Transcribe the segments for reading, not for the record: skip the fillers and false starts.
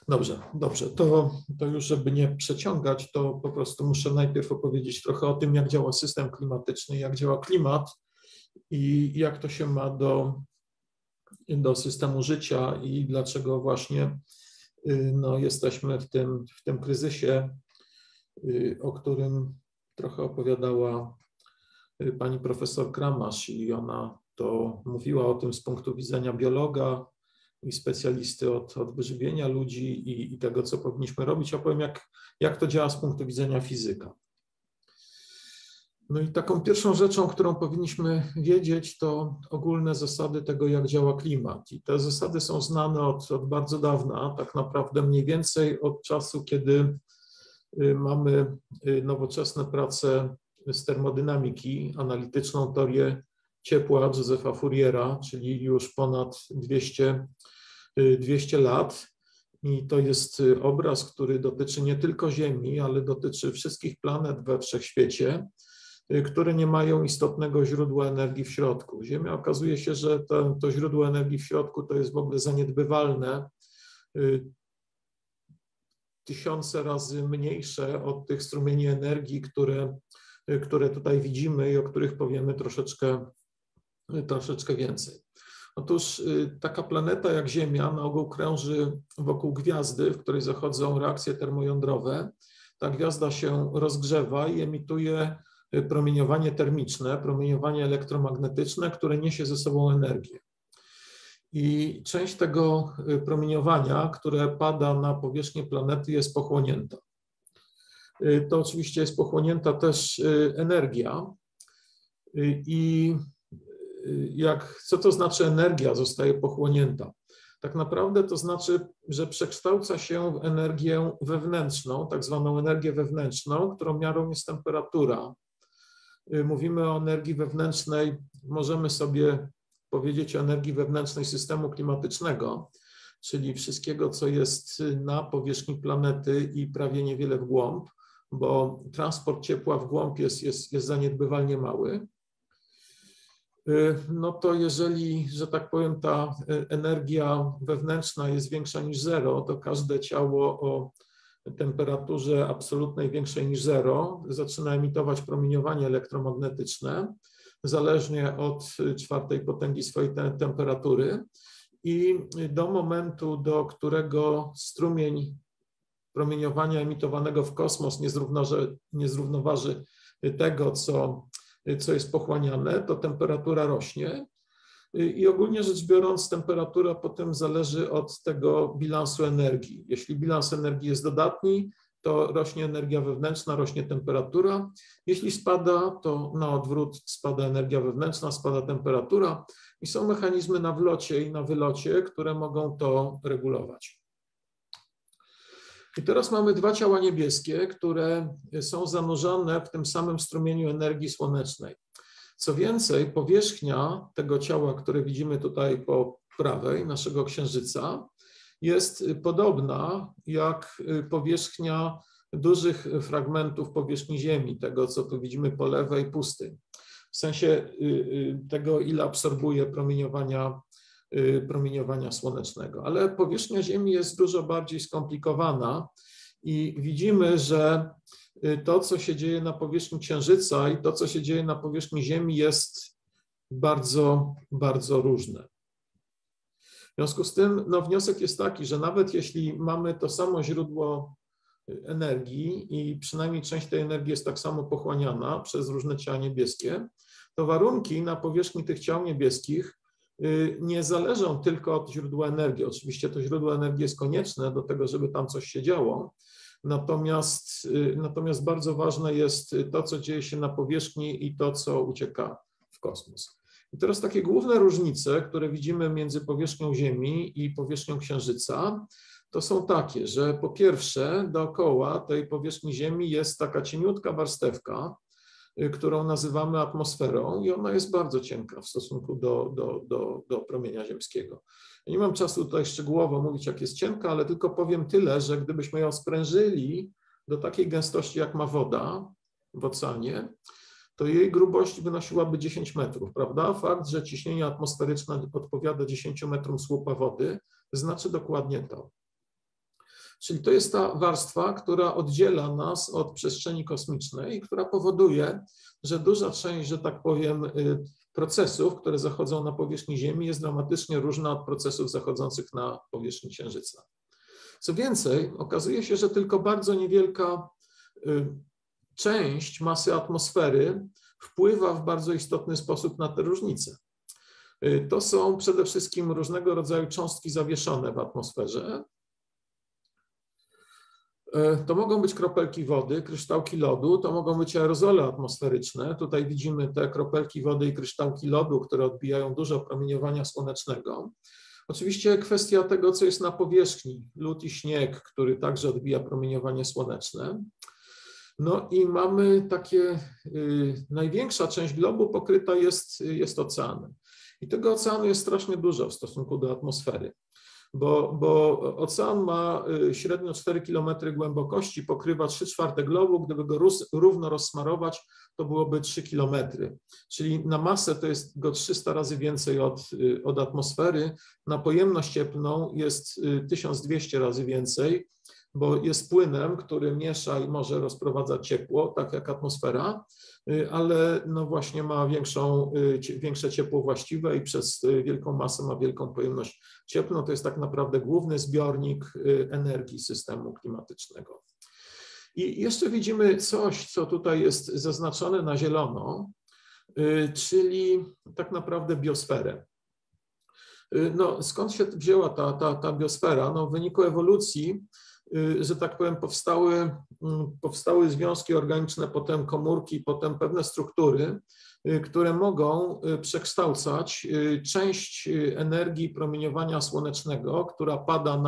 Dobrze. To już, żeby nie przeciągać, to po prostu muszę najpierw opowiedzieć trochę o tym, jak działa system klimatyczny, jak działa klimat i jak to się ma do systemu życia i dlaczego właśnie jesteśmy w tym kryzysie, o którym trochę opowiadała pani profesor Kramasz i ona to mówiła o tym z punktu widzenia biologa i specjalisty od wyżywienia ludzi i tego, co powinniśmy robić. Opowiem, jak to działa z punktu widzenia fizyka. No i taką pierwszą rzeczą, którą powinniśmy wiedzieć, to ogólne zasady tego, jak działa klimat. I te zasady są znane od bardzo dawna, tak naprawdę mniej więcej od czasu, kiedy mamy nowoczesne prace z termodynamiki, analityczną teorię ciepła Josepha Fouriera, czyli już ponad 200 lat. I to jest obraz, który dotyczy nie tylko Ziemi, ale dotyczy wszystkich planet we wszechświecie, które nie mają istotnego źródła energii w środku. Ziemia, okazuje się, że to źródło energii w środku to jest w ogóle zaniedbywalne, tysiące razy mniejsze od tych strumieni energii, które tutaj widzimy i o których powiemy troszeczkę więcej. Otóż taka planeta jak Ziemia na ogół krąży wokół gwiazdy, w której zachodzą reakcje termojądrowe. Ta gwiazda się rozgrzewa i emituje promieniowanie termiczne, promieniowanie elektromagnetyczne, które niesie ze sobą energię. I część tego promieniowania, które pada na powierzchnię planety, jest pochłonięta. To oczywiście jest pochłonięta też energia. I co to znaczy energia zostaje pochłonięta? Tak naprawdę to znaczy, że przekształca się w energię wewnętrzną, tak zwaną energię wewnętrzną, którą miarą jest temperatura. Mówimy o energii wewnętrznej, możemy sobie powiedzieć o energii wewnętrznej systemu klimatycznego, czyli wszystkiego, co jest na powierzchni planety i prawie niewiele w głąb, bo transport ciepła w głąb jest zaniedbywalnie mały. No to jeżeli, że tak powiem, ta energia wewnętrzna jest większa niż zero, to każde ciało o temperaturze absolutnej większej niż zero zaczyna emitować promieniowanie elektromagnetyczne, zależnie od czwartej potęgi swojej temperatury i do momentu, do którego strumień promieniowania emitowanego w kosmos nie zrównoważy tego, co jest pochłaniane, to temperatura rośnie i ogólnie rzecz biorąc temperatura potem zależy od tego bilansu energii. Jeśli bilans energii jest dodatni, to rośnie energia wewnętrzna, rośnie temperatura. Jeśli spada, to na odwrót spada energia wewnętrzna, spada temperatura i są mechanizmy na wlocie i na wylocie, które mogą to regulować. I teraz mamy dwa ciała niebieskie, które są zanurzone w tym samym strumieniu energii słonecznej. Co więcej, powierzchnia tego ciała, które widzimy tutaj po prawej, naszego Księżyca, jest podobna jak powierzchnia dużych fragmentów powierzchni Ziemi, tego co tu widzimy po lewej, pustyń. W sensie tego, ile absorbuje promieniowania słonecznego. Ale powierzchnia Ziemi jest dużo bardziej skomplikowana i widzimy, że to, co się dzieje na powierzchni Księżyca i to, co się dzieje na powierzchni Ziemi, jest bardzo, bardzo różne. W związku z tym wniosek jest taki, że nawet jeśli mamy to samo źródło energii i przynajmniej część tej energii jest tak samo pochłaniana przez różne ciała niebieskie, to warunki na powierzchni tych ciał niebieskich nie zależą tylko od źródła energii. Oczywiście to źródło energii jest konieczne do tego, żeby tam coś się działo, natomiast bardzo ważne jest to, co dzieje się na powierzchni i to, co ucieka w kosmos. I teraz takie główne różnice, które widzimy między powierzchnią Ziemi i powierzchnią Księżyca, to są takie, że po pierwsze dookoła tej powierzchni Ziemi jest taka cieniutka warstewka, którą nazywamy atmosferą i ona jest bardzo cienka w stosunku do promienia ziemskiego. Ja nie mam czasu tutaj szczegółowo mówić, jak jest cienka, ale tylko powiem tyle, że gdybyśmy ją sprężyli do takiej gęstości, jak ma woda w oceanie, to jej grubość wynosiłaby 10 metrów, prawda? Fakt, że ciśnienie atmosferyczne odpowiada 10 metrom słupa wody, znaczy dokładnie to. Czyli to jest ta warstwa, która oddziela nas od przestrzeni kosmicznej i która powoduje, że duża część, że tak powiem, procesów, które zachodzą na powierzchni Ziemi, jest dramatycznie różna od procesów zachodzących na powierzchni Księżyca. Co więcej, okazuje się, że tylko bardzo niewielka część masy atmosfery wpływa w bardzo istotny sposób na te różnice. To są przede wszystkim różnego rodzaju cząstki zawieszone w atmosferze. To mogą być kropelki wody, kryształki lodu, to mogą być aerozole atmosferyczne. Tutaj widzimy te kropelki wody i kryształki lodu, które odbijają dużo promieniowania słonecznego. Oczywiście kwestia tego, co jest na powierzchni, lód i śnieg, który także odbija promieniowanie słoneczne. No i mamy takie, największa część globu pokryta jest oceanem. I tego oceanu jest strasznie dużo w stosunku do atmosfery, bo ocean ma średnio 4 km głębokości, pokrywa 3/4 globu. Gdyby go równo rozsmarować, to byłoby 3 km. Czyli na masę to jest go 300 razy więcej od atmosfery. Na pojemność cieplną jest 1200 razy więcej, bo jest płynem, który miesza i może rozprowadzać ciepło, tak jak atmosfera, ale no właśnie ma większe ciepło właściwe i przez wielką masę ma wielką pojemność cieplną. To jest tak naprawdę główny zbiornik energii systemu klimatycznego. I jeszcze widzimy coś, co tutaj jest zaznaczone na zielono, czyli tak naprawdę biosferę. No, skąd się wzięła ta biosfera? No, w wyniku ewolucji, że tak powiem, powstały związki organiczne, potem komórki, potem pewne struktury, które mogą przekształcać część energii promieniowania słonecznego, która pada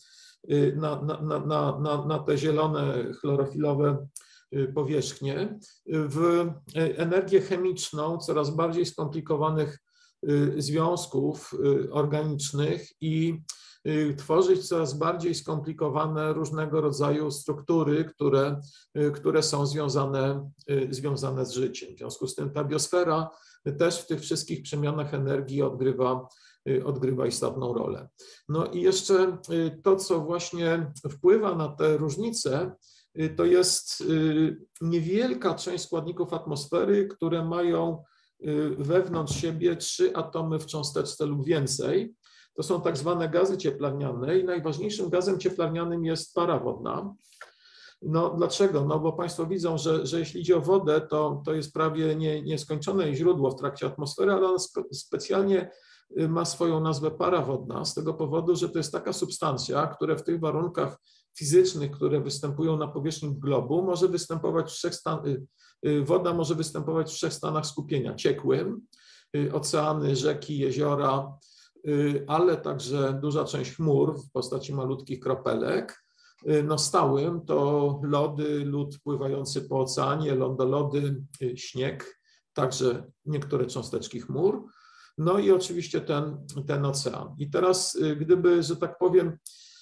na te zielone, chlorofilowe powierzchnie, w energię chemiczną coraz bardziej skomplikowanych związków organicznych i tworzyć coraz bardziej skomplikowane różnego rodzaju struktury, które są związane z życiem. W związku z tym ta biosfera też w tych wszystkich przemianach energii odgrywa istotną rolę. No i jeszcze to, co właśnie wpływa na te różnice, to jest niewielka część składników atmosfery, które mają wewnątrz siebie 3 atomy w cząsteczce lub więcej. To są tak zwane gazy cieplarniane i najważniejszym gazem cieplarnianym jest para wodna. No dlaczego? No bo Państwo widzą, że jeśli idzie o wodę, to jest prawie nieskończone jej źródło w trakcie atmosfery, ale ona specjalnie ma swoją nazwę para wodna z tego powodu, że to jest taka substancja, która w tych warunkach fizycznych, które występują na powierzchni globu, może występować woda może występować w 3 stanach skupienia: ciekłym, oceany, rzeki, jeziora, ale także duża część chmur w postaci malutkich kropelek. No stałym to lody, lód pływający po oceanie, lądolody, śnieg, także niektóre cząsteczki chmur, no i oczywiście ten ocean. I teraz gdyby, że tak powiem,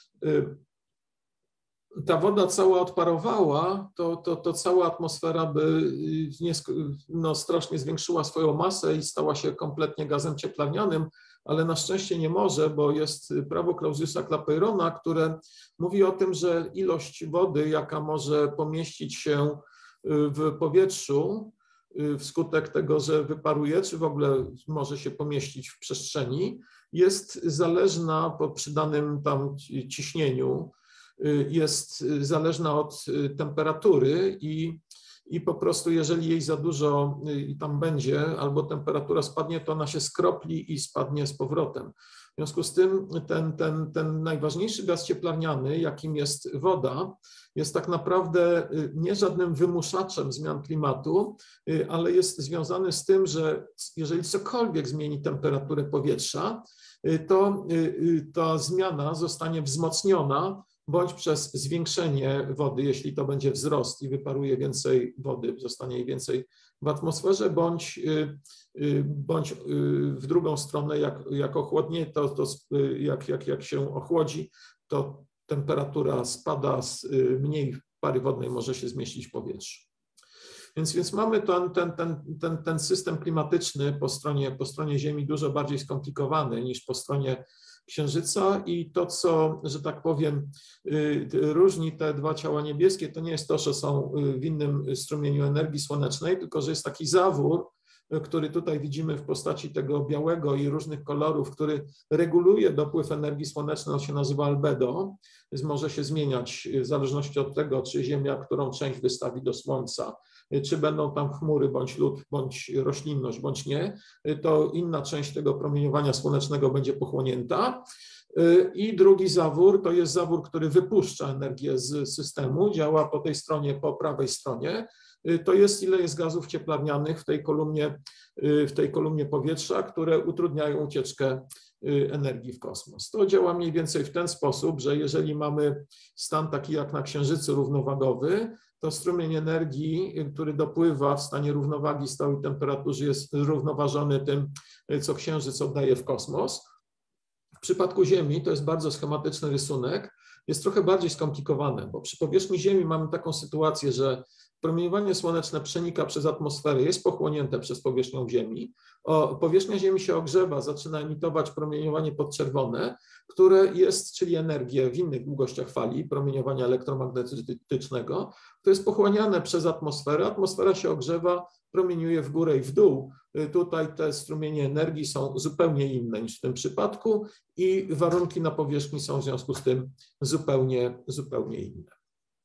ta woda cała odparowała, to cała atmosfera by strasznie zwiększyła swoją masę i stała się kompletnie gazem cieplarnianym, ale na szczęście nie może, bo jest prawo Clausiusa-Clapeyrona, które mówi o tym, że ilość wody, jaka może pomieścić się w powietrzu wskutek tego, że wyparuje, czy w ogóle może się pomieścić w przestrzeni, jest zależna przy danym tam ciśnieniu, jest zależna od temperatury i po prostu jeżeli jej za dużo i tam będzie, albo temperatura spadnie, to ona się skropli i spadnie z powrotem. W związku z tym ten najważniejszy gaz cieplarniany, jakim jest woda, jest tak naprawdę nie żadnym wymuszaczem zmian klimatu, ale jest związany z tym, że jeżeli cokolwiek zmieni temperaturę powietrza, to ta zmiana zostanie wzmocniona bądź przez zwiększenie wody, jeśli to będzie wzrost i wyparuje więcej wody, zostanie jej więcej w atmosferze, bądź w drugą stronę, jak ochłodnie, jak się ochłodzi, to temperatura spada, mniej pary wodnej może się zmieścić w powietrzu. Więc mamy ten system klimatyczny po stronie Ziemi dużo bardziej skomplikowany niż po stronie Księżyca i to, co, że tak powiem, różni te dwa ciała niebieskie, to nie jest to, że są w innym strumieniu energii słonecznej, tylko że jest taki zawór, który tutaj widzimy w postaci tego białego i różnych kolorów, który reguluje dopływ energii słonecznej, on się nazywa albedo, więc może się zmieniać w zależności od tego, czy Ziemia którą część wystawi do Słońca, czy będą tam chmury, bądź lód, bądź roślinność, bądź nie, to inna część tego promieniowania słonecznego będzie pochłonięta. I drugi zawór to jest zawór, który wypuszcza energię z systemu, działa po tej stronie, po prawej stronie. To jest, ile jest gazów cieplarnianych w tej kolumnie powietrza, które utrudniają ucieczkę energii w kosmos. To działa mniej więcej w ten sposób, że jeżeli mamy stan taki jak na Księżycu równowagowy, to strumień energii, który dopływa w stanie równowagi stałej temperaturze, jest zrównoważony tym, co Księżyc oddaje w kosmos. W przypadku Ziemi to jest bardzo schematyczny rysunek, jest trochę bardziej skomplikowane, bo przy powierzchni Ziemi mamy taką sytuację, że promieniowanie słoneczne przenika przez atmosferę, jest pochłonięte przez powierzchnią Ziemi. Powierzchnia Ziemi się ogrzewa, zaczyna emitować promieniowanie podczerwone, które jest, czyli energię w innych długościach fali, promieniowania elektromagnetycznego, to jest pochłaniane przez atmosferę, atmosfera się ogrzewa, promieniuje w górę i w dół. Tutaj te strumienie energii są zupełnie inne niż w tym przypadku i warunki na powierzchni są w związku z tym zupełnie inne.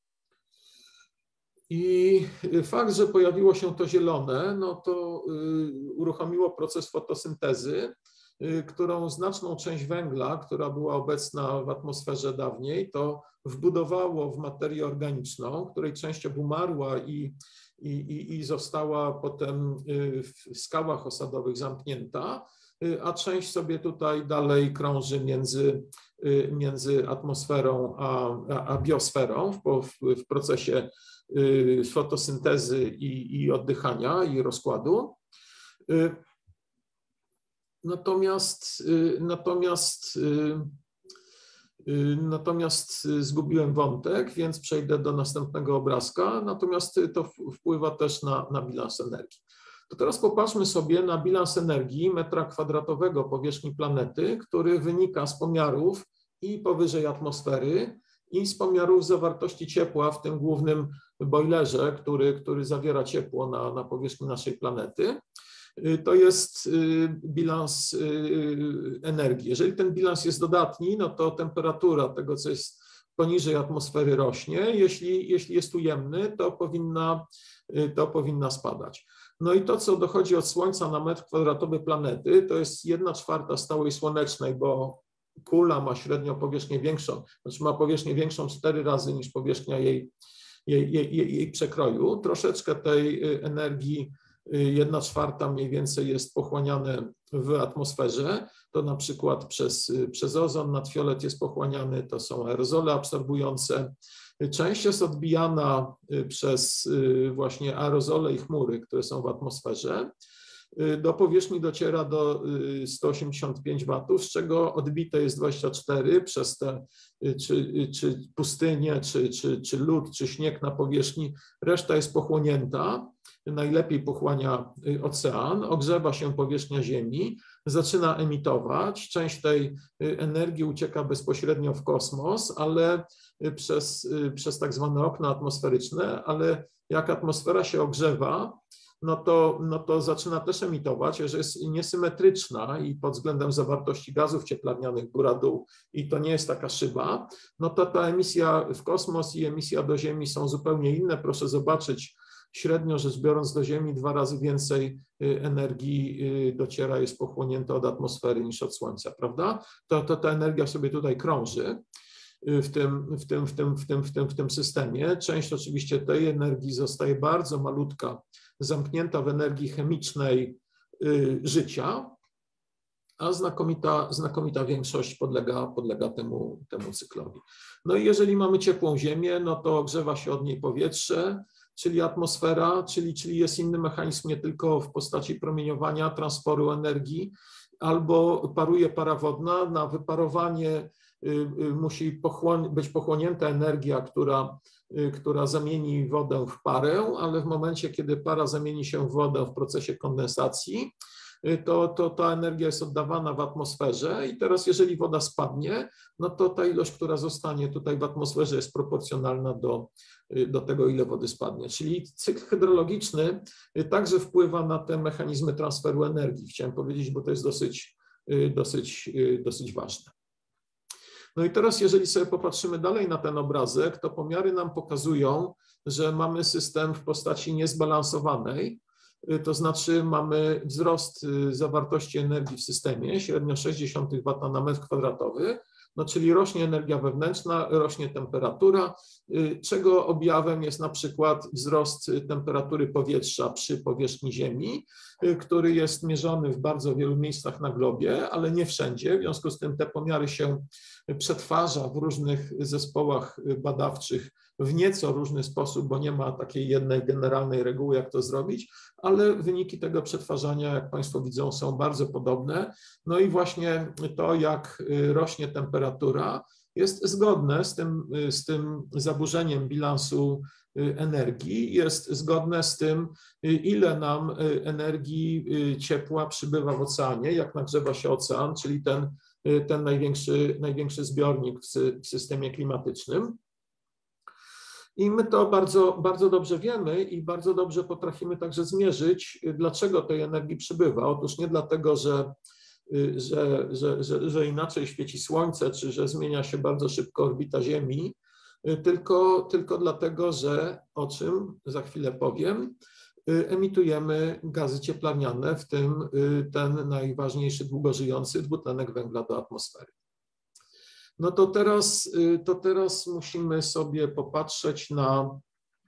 I fakt, że pojawiło się to zielone, no to uruchomiło proces fotosyntezy, którą znaczną część węgla, która była obecna w atmosferze dawniej, to wbudowało w materię organiczną, której część obumarła i została potem w skałach osadowych zamknięta, a część sobie tutaj dalej krąży między atmosferą a biosferą w procesie fotosyntezy i oddychania i rozkładu. Natomiast zgubiłem wątek, więc przejdę do następnego obrazka. Natomiast to wpływa też na bilans energii. To teraz popatrzmy sobie na bilans energii metra kwadratowego powierzchni planety, który wynika z pomiarów i powyżej atmosfery i z pomiarów zawartości ciepła w tym głównym bojlerze, który zawiera ciepło na powierzchni naszej planety. To jest bilans energii. Jeżeli ten bilans jest dodatni, no to temperatura tego, co jest poniżej atmosfery, rośnie. Jeśli jest ujemny, to powinna spadać. No i to, co dochodzi od Słońca na metr kwadratowy planety, to jest 1/4 stałej słonecznej, bo kula ma średnio powierzchnię większą, znaczy ma powierzchnię większą 4 razy niż powierzchnia jej przekroju. Troszeczkę tej energii, 1/4 mniej więcej jest pochłaniane w atmosferze. To na przykład przez ozon, nadfiolet jest pochłaniany, to są aerozole absorbujące. Część jest odbijana przez właśnie aerozole i chmury, które są w atmosferze. Do powierzchni dociera do 185 watów, z czego odbite jest 24 przez te czy pustynię, czy lód, czy śnieg na powierzchni. Reszta jest pochłonięta. Najlepiej pochłania ocean, ogrzewa się powierzchnia Ziemi, zaczyna emitować. Część tej energii ucieka bezpośrednio w kosmos, ale przez tak zwane okna atmosferyczne, ale jak atmosfera się ogrzewa, no to zaczyna też emitować, że jest niesymetryczna i pod względem zawartości gazów cieplarnianych góra-dół i to nie jest taka szyba, no to ta emisja w kosmos i emisja do Ziemi są zupełnie inne. Proszę zobaczyć, średnio rzecz biorąc do Ziemi 2 razy więcej energii dociera, jest pochłonięte od atmosfery niż od Słońca, prawda? Ta energia sobie tutaj krąży w tym systemie. Część oczywiście tej energii zostaje bardzo malutka, zamknięta w energii chemicznej życia, a znakomita większość podlega temu cyklowi. No i jeżeli mamy ciepłą Ziemię, no to ogrzewa się od niej powietrze, czyli atmosfera, czyli jest inny mechanizm nie tylko w postaci promieniowania, transportu energii, albo paruje para wodna. Na wyparowanie musi być pochłonięta energia, która zamieni wodę w parę, ale w momencie, kiedy para zamieni się w wodę w procesie kondensacji, to ta energia jest oddawana w atmosferze i teraz jeżeli woda spadnie, no to ta ilość, która zostanie tutaj w atmosferze jest proporcjonalna do tego, ile wody spadnie. Czyli cykl hydrologiczny także wpływa na te mechanizmy transferu energii. Chciałem powiedzieć, bo to jest dosyć ważne. No i teraz, jeżeli sobie popatrzymy dalej na ten obrazek, to pomiary nam pokazują, że mamy system w postaci niezbalansowanej, to znaczy mamy wzrost zawartości energii w systemie, średnio 0,6 W na metr kwadratowy, no czyli rośnie energia wewnętrzna, rośnie temperatura, czego objawem jest na przykład wzrost temperatury powietrza przy powierzchni Ziemi, który jest mierzony w bardzo wielu miejscach na globie, ale nie wszędzie. W związku z tym te pomiary się przetwarza w różnych zespołach badawczych w nieco różny sposób, bo nie ma takiej jednej generalnej reguły, jak to zrobić, ale wyniki tego przetwarzania, jak Państwo widzą, są bardzo podobne. No i właśnie to, jak rośnie temperatura, jest zgodne z tym zaburzeniem bilansu energii, jest zgodne z tym, ile nam energii ciepła przybywa w oceanie, jak nagrzewa się ocean, czyli ten największy zbiornik w systemie klimatycznym. I my to bardzo, bardzo dobrze wiemy i bardzo dobrze potrafimy także zmierzyć, dlaczego tej energii przybywa. Otóż nie dlatego, że inaczej świeci Słońce, czy że zmienia się bardzo szybko orbita Ziemi, tylko dlatego, że, o czym za chwilę powiem, emitujemy gazy cieplarniane, w tym ten najważniejszy długożyjący dwutlenek węgla do atmosfery. No to teraz musimy sobie popatrzeć na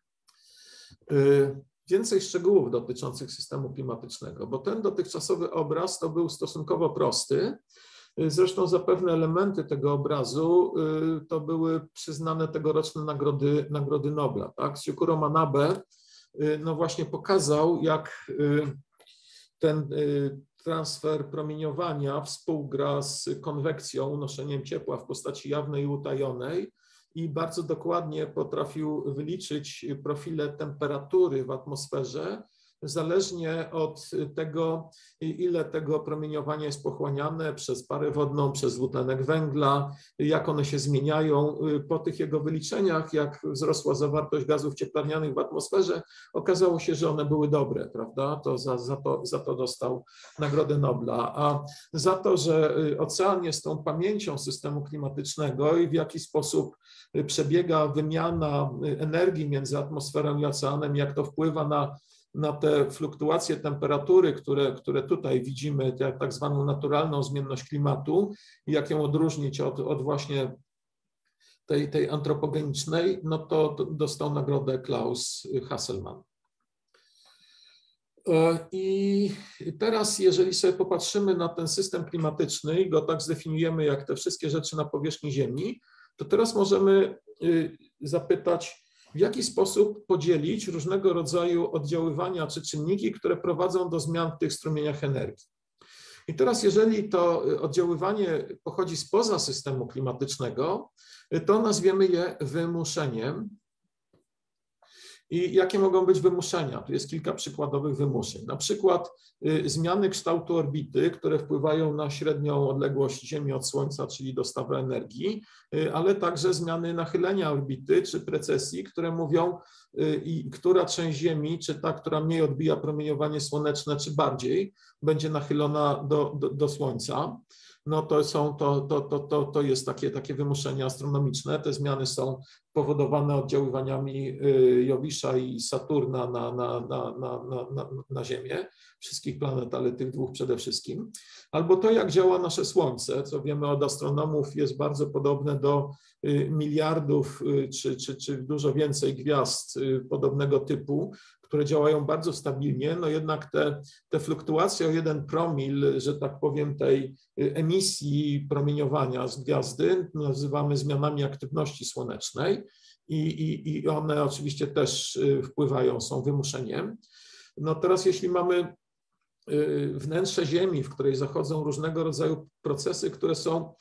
więcej szczegółów dotyczących systemu klimatycznego, bo ten dotychczasowy obraz to był stosunkowo prosty. Zresztą zapewne elementy tego obrazu to były przyznane tegoroczne nagrody Nobla. Tak? Syukuro Manabe no właśnie pokazał, jak ten transfer promieniowania współgra z konwekcją, unoszeniem ciepła w postaci jawnej i utajonej i bardzo dokładnie potrafił wyliczyć profile temperatury w atmosferze, zależnie od tego, ile tego promieniowania jest pochłaniane przez parę wodną, przez dwutlenek węgla, jak one się zmieniają. Po tych jego wyliczeniach, jak wzrosła zawartość gazów cieplarnianych w atmosferze, okazało się, że one były dobre, prawda? To za to dostał Nagrodę Nobla. A za to, że ocean jest tą pamięcią systemu klimatycznego i w jaki sposób przebiega wymiana energii między atmosferą i oceanem, jak to wpływa na te fluktuacje temperatury, które tutaj widzimy, tak zwaną naturalną zmienność klimatu, i jak ją odróżnić od właśnie tej antropogenicznej, no to dostał nagrodę Klaus Hasselmann. I teraz, jeżeli sobie popatrzymy na ten system klimatyczny i go tak zdefiniujemy, jak te wszystkie rzeczy na powierzchni Ziemi, to teraz możemy zapytać, w jaki sposób podzielić różnego rodzaju oddziaływania czy czynniki, które prowadzą do zmian w tych strumieniach energii. I teraz, jeżeli to oddziaływanie pochodzi spoza systemu klimatycznego, to nazwiemy je wymuszeniem. I jakie mogą być wymuszenia? Tu jest kilka przykładowych wymuszeń. Na przykład zmiany kształtu orbity, które wpływają na średnią odległość Ziemi od Słońca, czyli dostawę energii, ale także zmiany nachylenia orbity czy precesji, które mówią, która część Ziemi, czy ta, która mniej odbija promieniowanie słoneczne, czy bardziej, będzie nachylona do Słońca. No to jest takie wymuszenie astronomiczne. Te zmiany są powodowane oddziaływaniami Jowisza i Saturna na Ziemię, wszystkich planet, ale tych dwóch przede wszystkim. Albo to, jak działa nasze Słońce, co wiemy od astronomów, jest bardzo podobne do miliardów czy dużo więcej gwiazd podobnego typu, które działają bardzo stabilnie, no jednak te fluktuacje o 1 promil, że tak powiem, tej emisji promieniowania z gwiazdy nazywamy zmianami aktywności słonecznej i one oczywiście też wpływają, są wymuszeniem. No teraz, jeśli mamy wnętrze Ziemi, w której zachodzą różnego rodzaju procesy, które są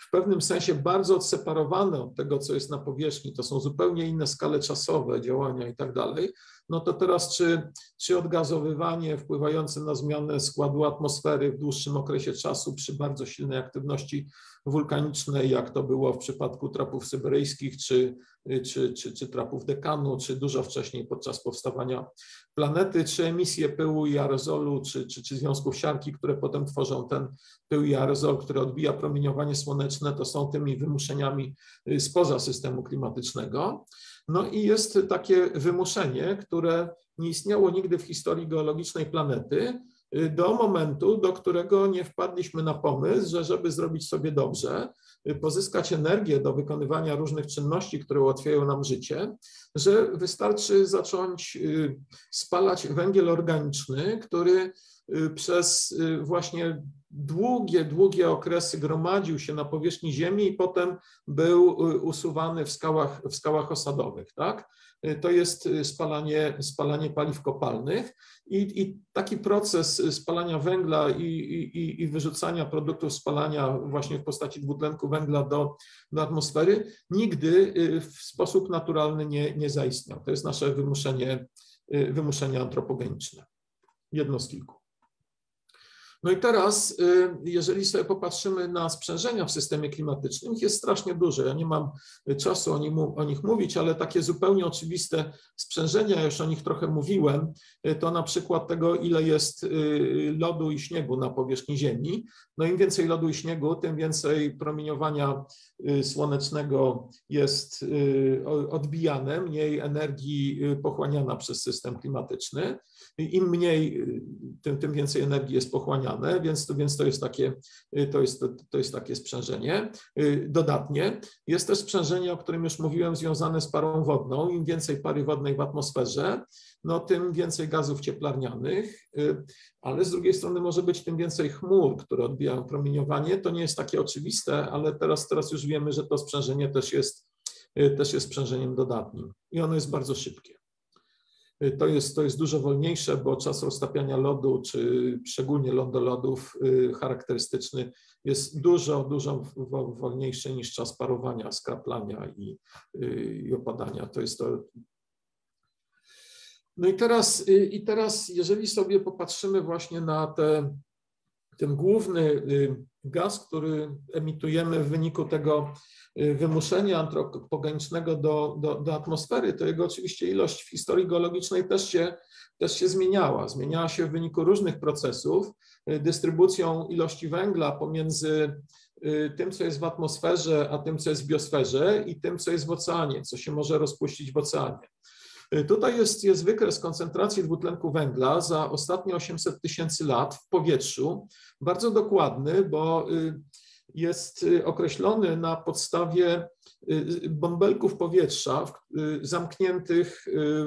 w pewnym sensie bardzo odseparowane od tego, co jest na powierzchni, to są zupełnie inne skale czasowe działania i tak dalej, no to teraz czy odgazowywanie wpływające na zmianę składu atmosfery w dłuższym okresie czasu przy bardzo silnej aktywności wulkanicznej, jak to było w przypadku tropów syberyjskich, czy tropów Dekanu, czy dużo wcześniej podczas powstawania planety, czy emisje pyłu i aerozolu, czy związków siarki, które potem tworzą ten pył i aerozol, który odbija promieniowanie słoneczne, to są tymi wymuszeniami spoza systemu klimatycznego. No i jest takie wymuszenie, które nie istniało nigdy w historii geologicznej planety, do momentu, do którego nie wpadliśmy na pomysł, że żeby zrobić sobie dobrze, pozyskać energię do wykonywania różnych czynności, które ułatwiają nam życie, że wystarczy zacząć spalać węgiel organiczny, który przez właśnie długie okresy gromadził się na powierzchni Ziemi i potem był usuwany w skałach osadowych, tak? To jest spalanie paliw kopalnych i taki proces spalania węgla i wyrzucania produktów spalania właśnie w postaci dwutlenku węgla do atmosfery nigdy w sposób naturalny nie zaistniał. To jest nasze wymuszenie antropogeniczne. Jedno z kilku. No i teraz, jeżeli sobie popatrzymy na sprzężenia w systemie klimatycznym, ich jest strasznie dużo. Ja nie mam czasu o nich mówić, ale takie zupełnie oczywiste sprzężenia, ja już o nich trochę mówiłem, to na przykład tego, ile jest lodu i śniegu na powierzchni Ziemi. No im więcej lodu i śniegu, tym więcej promieniowania słonecznego jest odbijane, mniej energii pochłaniana przez system klimatyczny. Im mniej, tym więcej energii jest pochłaniane, więc to jest takie sprzężenie. Dodatnie jest też sprzężenie, o którym już mówiłem, związane z parą wodną. Im więcej pary wodnej w atmosferze, no tym więcej gazów cieplarnianych, ale z drugiej strony może być tym więcej chmur, które odbijają promieniowanie. To nie jest takie oczywiste, ale teraz już wiemy, że to sprzężenie też jest sprzężeniem dodatnim i ono jest bardzo szybkie. To jest dużo wolniejsze, bo czas roztapiania lodu, czy szczególnie lądolodów charakterystyczny jest dużo wolniejszy niż czas parowania, skraplania i opadania. To jest to. No i teraz, jeżeli sobie popatrzymy właśnie na ten główny gaz, który emitujemy w wyniku tego wymuszenia antropogenicznego do atmosfery, to jego oczywiście ilość w historii geologicznej też się zmieniała. Zmieniała się w wyniku różnych procesów, dystrybucją ilości węgla pomiędzy tym, co jest w atmosferze, a tym, co jest w biosferze i tym, co jest w oceanie, co się może rozpuścić w oceanie. Tutaj jest wykres koncentracji dwutlenku węgla za ostatnie 800 000 lat w powietrzu, bardzo dokładny, bo jest określony na podstawie bąbelków powietrza zamkniętych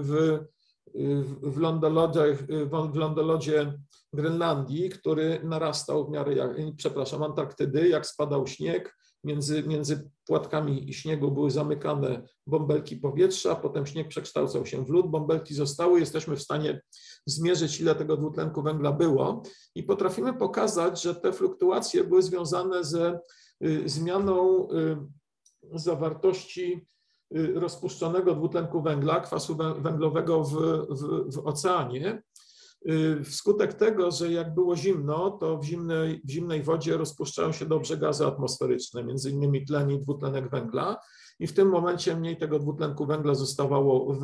w lądolodzie Grenlandii, który narastał w miarę, Antarktydy, jak spadał śnieg. Między płatkami śniegu były zamykane bąbelki powietrza, potem śnieg przekształcał się w lód, bąbelki zostały, jesteśmy w stanie zmierzyć, ile tego dwutlenku węgla było i potrafimy pokazać, że te fluktuacje były związane ze zmianą zawartości rozpuszczonego dwutlenku węgla, kwasu węglowego w oceanie. Wskutek tego, że jak było zimno, to w zimnej wodzie rozpuszczają się dobrze gazy atmosferyczne, między innymi tlen i dwutlenek węgla i w tym momencie mniej tego dwutlenku węgla zostawało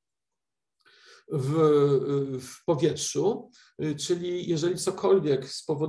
w powietrzu, czyli jeżeli cokolwiek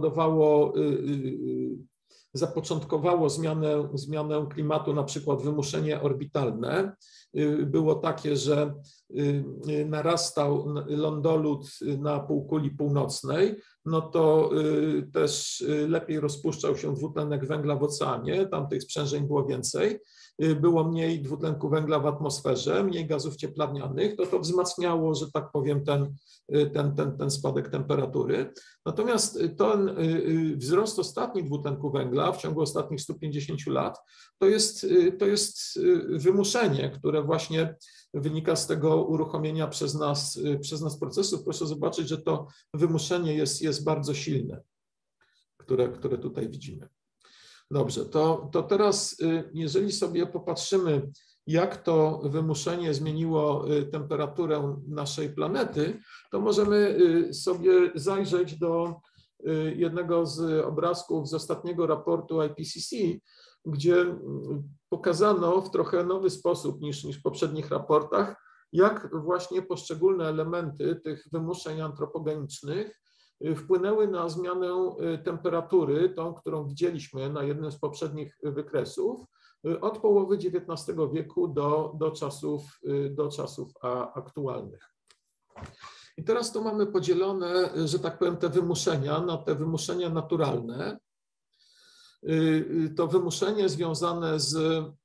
zapoczątkowało zmianę klimatu, na przykład wymuszenie orbitalne, było takie, że narastał lądolód na półkuli północnej, no to też lepiej rozpuszczał się dwutlenek węgla w oceanie, tam tych sprzężeń było więcej, było mniej dwutlenku węgla w atmosferze, mniej gazów cieplarnianych, to wzmacniało, że tak powiem, ten spadek temperatury. Natomiast ten wzrost ostatni dwutlenku węgla w ciągu ostatnich 150 lat to jest wymuszenie, które właśnie wynika z tego uruchomienia przez nas procesów. Proszę zobaczyć, że to wymuszenie jest bardzo silne, które tutaj widzimy. Dobrze, to teraz jeżeli sobie popatrzymy, jak to wymuszenie zmieniło temperaturę naszej planety, to możemy sobie zajrzeć do jednego z obrazków z ostatniego raportu IPCC, gdzie pokazano w trochę nowy sposób niż w poprzednich raportach, jak właśnie poszczególne elementy tych wymuszeń antropogenicznych wpłynęły na zmianę temperatury, tą, którą widzieliśmy na jednym z poprzednich wykresów, od połowy XIX wieku do czasów aktualnych. I teraz to mamy podzielone, że tak powiem, te wymuszenia na te wymuszenia naturalne. To wymuszenie związane z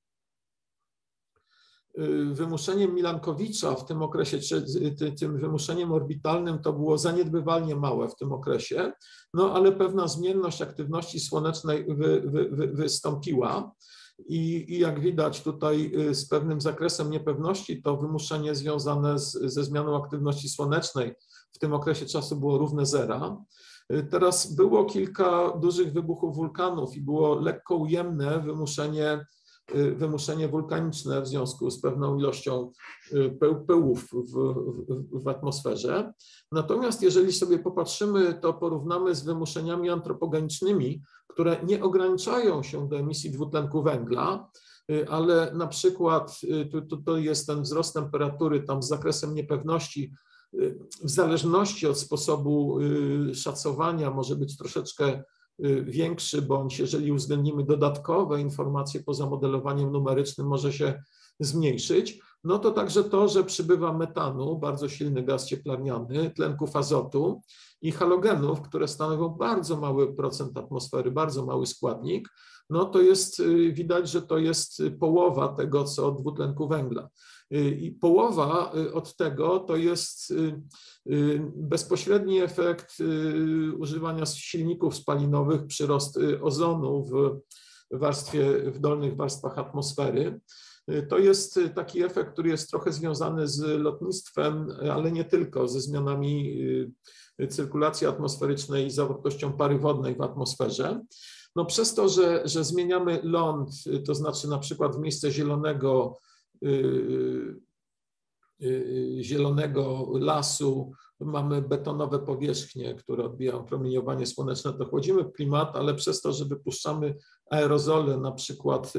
wymuszeniem Milankowicza w tym okresie, czy tym wymuszeniem orbitalnym, to było zaniedbywalnie małe w tym okresie, no ale pewna zmienność aktywności słonecznej wystąpiła i jak widać tutaj z pewnym zakresem niepewności to wymuszenie związane ze zmianą aktywności słonecznej w tym okresie czasu było równe zera. Teraz było kilka dużych wybuchów wulkanów i było lekko ujemne wymuszenie wulkaniczne w związku z pewną ilością pyłów w atmosferze. Natomiast jeżeli sobie popatrzymy, to porównamy z wymuszeniami antropogenicznymi, które nie ograniczają się do emisji dwutlenku węgla, ale na przykład to jest ten wzrost temperatury tam z zakresem niepewności, w zależności od sposobu szacowania może być troszeczkę większy, bądź jeżeli uwzględnimy dodatkowe informacje poza modelowaniem numerycznym, może się zmniejszyć. No to także to, że przybywa metanu, bardzo silny gaz cieplarniany, tlenków azotu i halogenów, które stanowią bardzo mały procent atmosfery, bardzo mały składnik, no to jest widać, że to jest połowa tego, co od dwutlenku węgla. I połowa od tego to jest bezpośredni efekt używania silników spalinowych, przyrost ozonu w dolnych warstwach atmosfery. To jest taki efekt, który jest trochę związany z lotnictwem, ale nie tylko, ze zmianami cyrkulacji atmosferycznej i zawartością pary wodnej w atmosferze. No przez to, że zmieniamy ląd, to znaczy na przykład w miejsce zielonego lasu mamy betonowe powierzchnie, które odbijają promieniowanie słoneczne, to chłodzimy klimat, ale przez to, że wypuszczamy aerozole, na przykład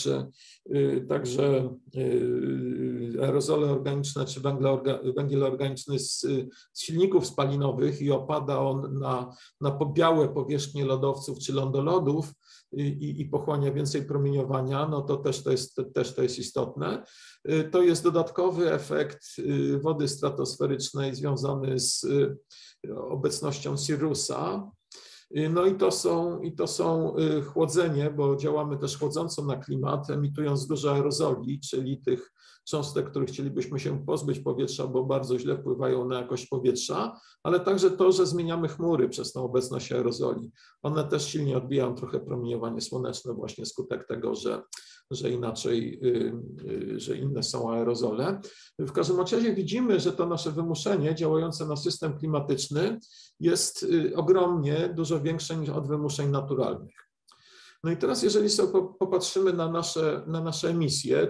także aerozole organiczne czy węgiel organiczny z silników spalinowych i opada on na białe powierzchnie lodowców czy lądolodów i pochłania więcej promieniowania, no to też to jest istotne. To jest dodatkowy efekt wody stratosferycznej związany z obecnością Cirrusa. No i to są chłodzenie, bo działamy też chłodząco na klimat, emitując dużo aerozoli, czyli tych cząstek, których chcielibyśmy się pozbyć powietrza, bo bardzo źle wpływają na jakość powietrza, ale także to, że zmieniamy chmury przez tą obecność aerozoli. One też silnie odbijają trochę promieniowanie słoneczne właśnie skutek tego, że inaczej, że inne są aerozole. W każdym razie widzimy, że to nasze wymuszenie działające na system klimatyczny jest ogromnie dużo większe niż od wymuszeń naturalnych. No i teraz jeżeli sobie popatrzymy na nasze emisje,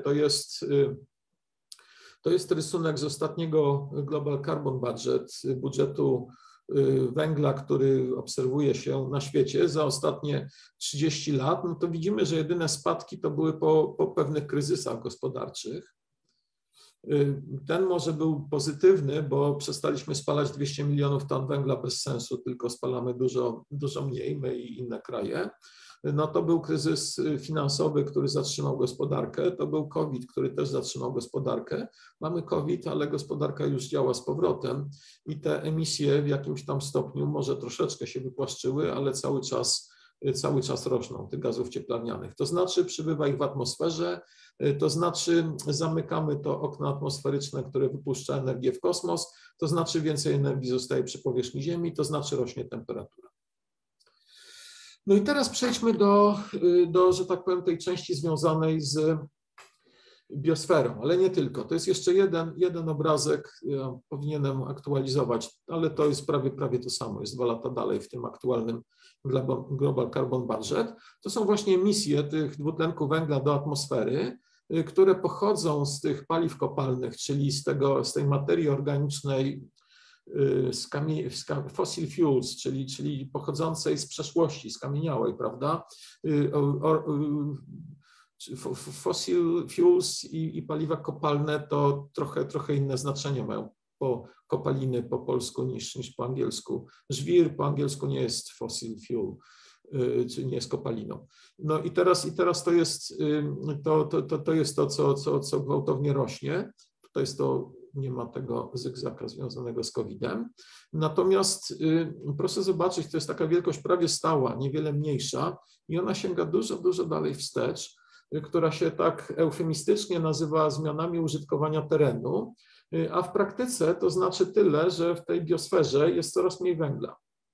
to jest rysunek z ostatniego Global Carbon Budget, budżetu węgla, który obserwuje się na świecie za ostatnie 30 lat, no to widzimy, że jedyne spadki to były po pewnych kryzysach gospodarczych. Ten może był pozytywny, bo przestaliśmy spalać 200 milionów ton węgla bez sensu, tylko spalamy dużo mniej, my i inne kraje. No to był kryzys finansowy, który zatrzymał gospodarkę, to był COVID, który też zatrzymał gospodarkę. Mamy COVID, ale gospodarka już działa z powrotem i te emisje w jakimś tam stopniu może troszeczkę się wypłaszczyły, ale cały czas rosną tych gazów cieplarnianych. To znaczy przybywa ich w atmosferze, to znaczy zamykamy to okno atmosferyczne, które wypuszcza energię w kosmos, to znaczy więcej energii zostaje przy powierzchni Ziemi, to znaczy rośnie temperatura. No i teraz przejdźmy do, że tak powiem, tej części związanej biosferą, ale nie tylko. To jest jeszcze jeden obrazek, powinienem aktualizować, ale to jest prawie to samo, jest 2 lata dalej w tym aktualnym Global Carbon Budget. To są właśnie emisje tych dwutlenku węgla do atmosfery, które pochodzą z tych paliw kopalnych, czyli z tej materii organicznej, fossil fuels, czyli pochodzącej z przeszłości, skamieniałej, prawda? Fossil fuels i paliwa kopalne to trochę inne znaczenie mają kopaliny po polsku niż po angielsku. Żwir po angielsku nie jest fossil fuel, czyli nie jest kopaliną. No i teraz to jest to, co gwałtownie rośnie. Tutaj jest to, nie ma tego zygzaka związanego z COVID-em. Natomiast proszę zobaczyć, to jest taka wielkość prawie stała, niewiele mniejsza i ona sięga dużo dalej wstecz, która się tak eufemistycznie nazywa zmianami użytkowania terenu, a w praktyce to znaczy tyle, że w tej biosferze jest coraz mniej węgla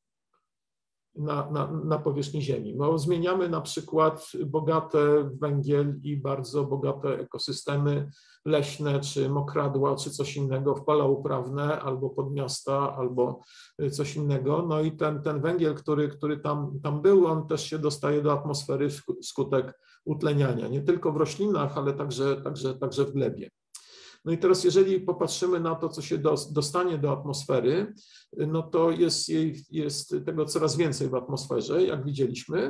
na powierzchni Ziemi. Bo zmieniamy na przykład bogate w węgiel i bardzo bogate ekosystemy leśne, czy mokradła, czy coś innego w pola uprawne, albo pod miasta, albo coś innego. No i ten węgiel, który tam był, on też się dostaje do atmosfery wskutek utleniania, nie tylko w roślinach, ale także w glebie. No i teraz, jeżeli popatrzymy na to, co się dostanie do atmosfery, no to jest tego coraz więcej w atmosferze, jak widzieliśmy.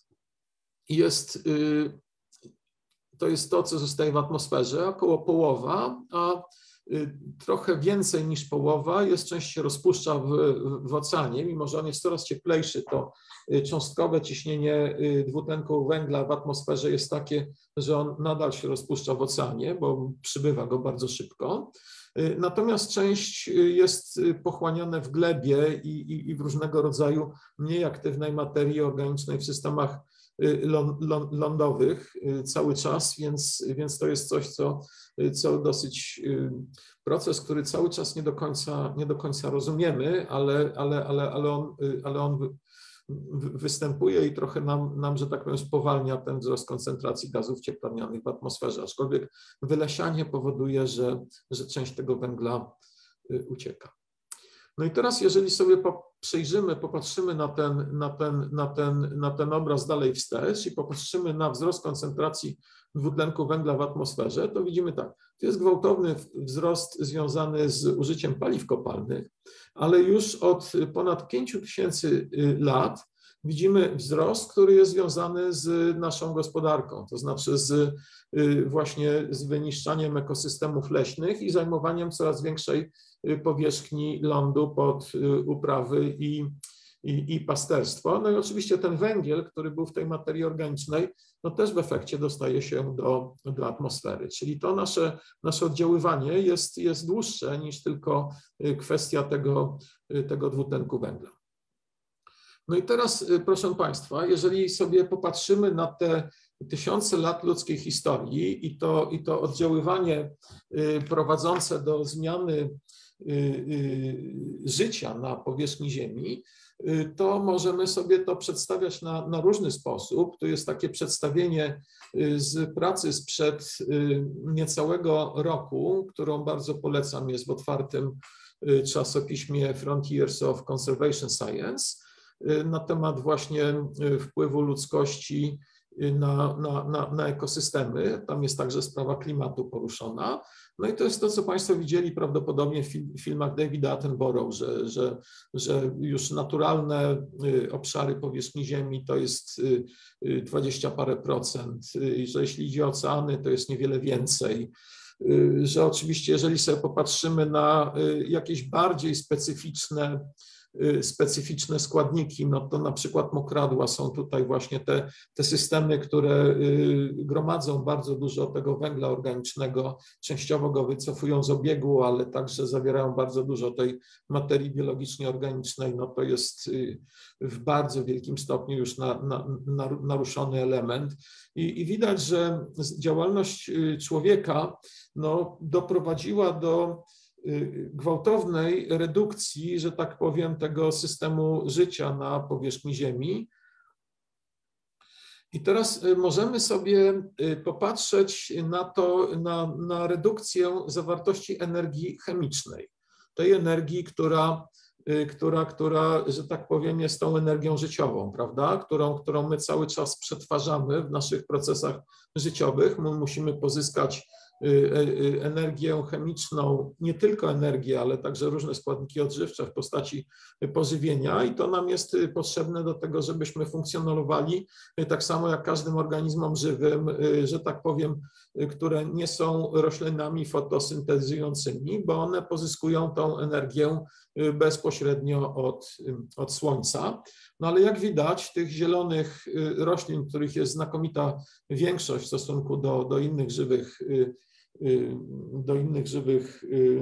To jest to, co zostaje w atmosferze, około połowa, a trochę więcej niż połowa część się rozpuszcza w oceanie, mimo że on jest coraz cieplejszy, to cząstkowe ciśnienie dwutlenku węgla w atmosferze jest takie, że on nadal się rozpuszcza w oceanie, bo przybywa go bardzo szybko. Natomiast część jest pochłaniana w glebie i w różnego rodzaju mniej aktywnej materii organicznej w systemach lądowych cały czas, więc to jest coś, co dosyć proces, który cały czas nie do końca rozumiemy, ale on występuje i trochę nam, że tak powiem, spowalnia ten wzrost koncentracji gazów cieplarnianych w atmosferze, aczkolwiek wylesianie powoduje, że część tego węgla ucieka. No i teraz, jeżeli sobie popatrzymy na ten obraz dalej wstecz i popatrzymy na wzrost koncentracji dwutlenku węgla w atmosferze, to widzimy tak, to jest gwałtowny wzrost związany z użyciem paliw kopalnych, ale już od ponad 5000 lat widzimy wzrost, który jest związany z naszą gospodarką, to znaczy właśnie z wyniszczaniem ekosystemów leśnych i zajmowaniem coraz większej powierzchni lądu pod uprawy i pasterstwo. No i oczywiście ten węgiel, który był w tej materii organicznej, no też w efekcie dostaje się do atmosfery, czyli to nasze oddziaływanie jest dłuższe niż tylko kwestia tego dwutlenku węgla. No i teraz, proszę Państwa, jeżeli sobie popatrzymy na te tysiące lat ludzkiej historii i to oddziaływanie prowadzące do zmiany życia na powierzchni Ziemi, to możemy sobie to przedstawiać na różny sposób. Tu jest takie przedstawienie z pracy sprzed niecałego roku, którą bardzo polecam, jest w otwartym czasopiśmie Frontiers of Conservation Science, na temat właśnie wpływu ludzkości na ekosystemy. Tam jest także sprawa klimatu poruszona. No i to jest to, co Państwo widzieli prawdopodobnie w filmach Davida Attenborough, że już naturalne obszary powierzchni Ziemi to jest 20 parę procent, że jeśli idzie o oceany, to jest niewiele więcej. Że oczywiście, jeżeli sobie popatrzymy na jakieś bardziej specyficzne składniki, no to na przykład mokradła są tutaj właśnie te systemy, które gromadzą bardzo dużo tego węgla organicznego, częściowo go wycofują z obiegu, ale także zawierają bardzo dużo tej materii biologicznie organicznej, no to jest w bardzo wielkim stopniu już naruszony element i widać, że działalność człowieka no, doprowadziła do gwałtownej redukcji, że tak powiem, tego systemu życia na powierzchni Ziemi. I teraz możemy sobie popatrzeć na to, na redukcję zawartości energii chemicznej. Tej energii, która, że tak powiem, jest tą energią życiową, prawda? Którą my cały czas przetwarzamy w naszych procesach życiowych. My musimy pozyskać energię chemiczną, nie tylko energię, ale także różne składniki odżywcze w postaci pożywienia i to nam jest potrzebne do tego, żebyśmy funkcjonowali tak samo jak każdym organizmom żywym, że tak powiem, które nie są roślinami fotosyntezującymi, bo one pozyskują tą energię bezpośrednio od słońca. No ale jak widać, tych zielonych roślin, których jest znakomita większość w stosunku do innych żywych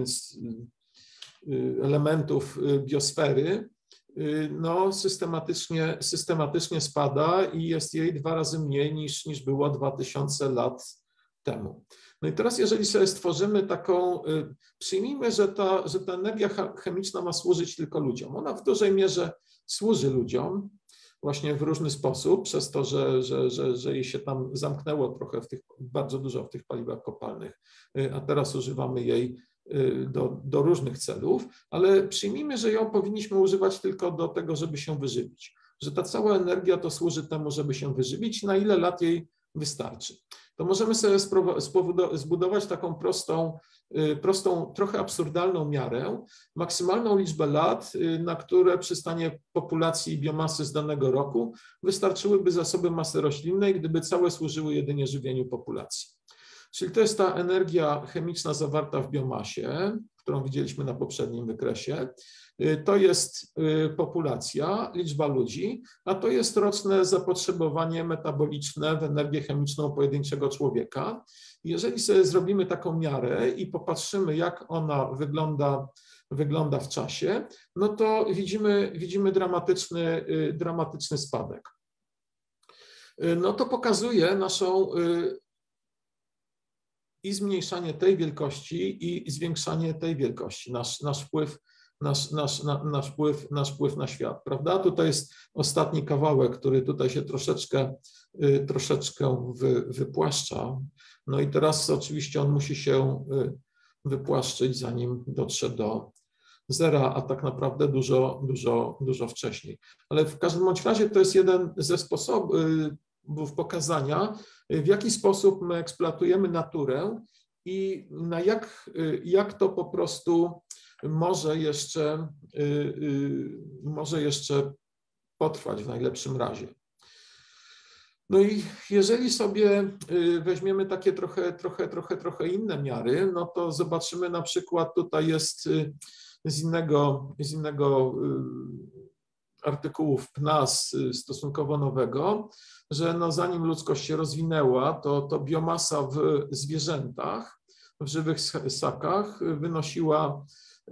elementów biosfery, no systematycznie spada i jest jej 2 razy mniej niż było 2000 lat temu. No i teraz jeżeli sobie stworzymy taką, przyjmijmy, że ta energia chemiczna ma służyć tylko ludziom. Ona w dużej mierze służy ludziom właśnie w różny sposób, przez to, że jej się tam zamknęło trochę bardzo dużo w tych paliwach kopalnych, a teraz używamy jej do różnych celów, ale przyjmijmy, że ją powinniśmy używać tylko do tego, żeby się wyżywić, że ta cała energia to służy temu, żeby się wyżywić, na ile lat jej wystarczy. To możemy sobie zbudować taką prostą, trochę absurdalną miarę, maksymalną liczbę lat, na które przy stanie populacji i biomasy z danego roku wystarczyłyby zasoby masy roślinnej, gdyby całe służyły jedynie żywieniu populacji. Czyli to jest ta energia chemiczna zawarta w biomasie, którą widzieliśmy na poprzednim wykresie. To jest populacja, liczba ludzi, a to jest roczne zapotrzebowanie metaboliczne w energię chemiczną pojedynczego człowieka. Jeżeli sobie zrobimy taką miarę i popatrzymy, jak ona wygląda w czasie, no to widzimy dramatyczny spadek. No to pokazuje naszą i zmniejszanie tej wielkości i zwiększanie tej wielkości, nasz wpływ na świat, prawda? Tutaj jest ostatni kawałek, który tutaj się troszeczkę wypłaszcza. No i teraz oczywiście on musi się wypłaszczyć, zanim dotrze do zera, a tak naprawdę dużo wcześniej. Ale w każdym bądź razie to jest jeden ze sposobów pokazania, w jaki sposób my eksploatujemy naturę i na jak to po prostu może jeszcze potrwać w najlepszym razie. No i jeżeli sobie weźmiemy takie trochę inne miary, no to zobaczymy na przykład, tutaj jest z innego artykułu w PNAS stosunkowo nowego, że no zanim ludzkość się rozwinęła, to biomasa w zwierzętach, w żywych ssakach wynosiła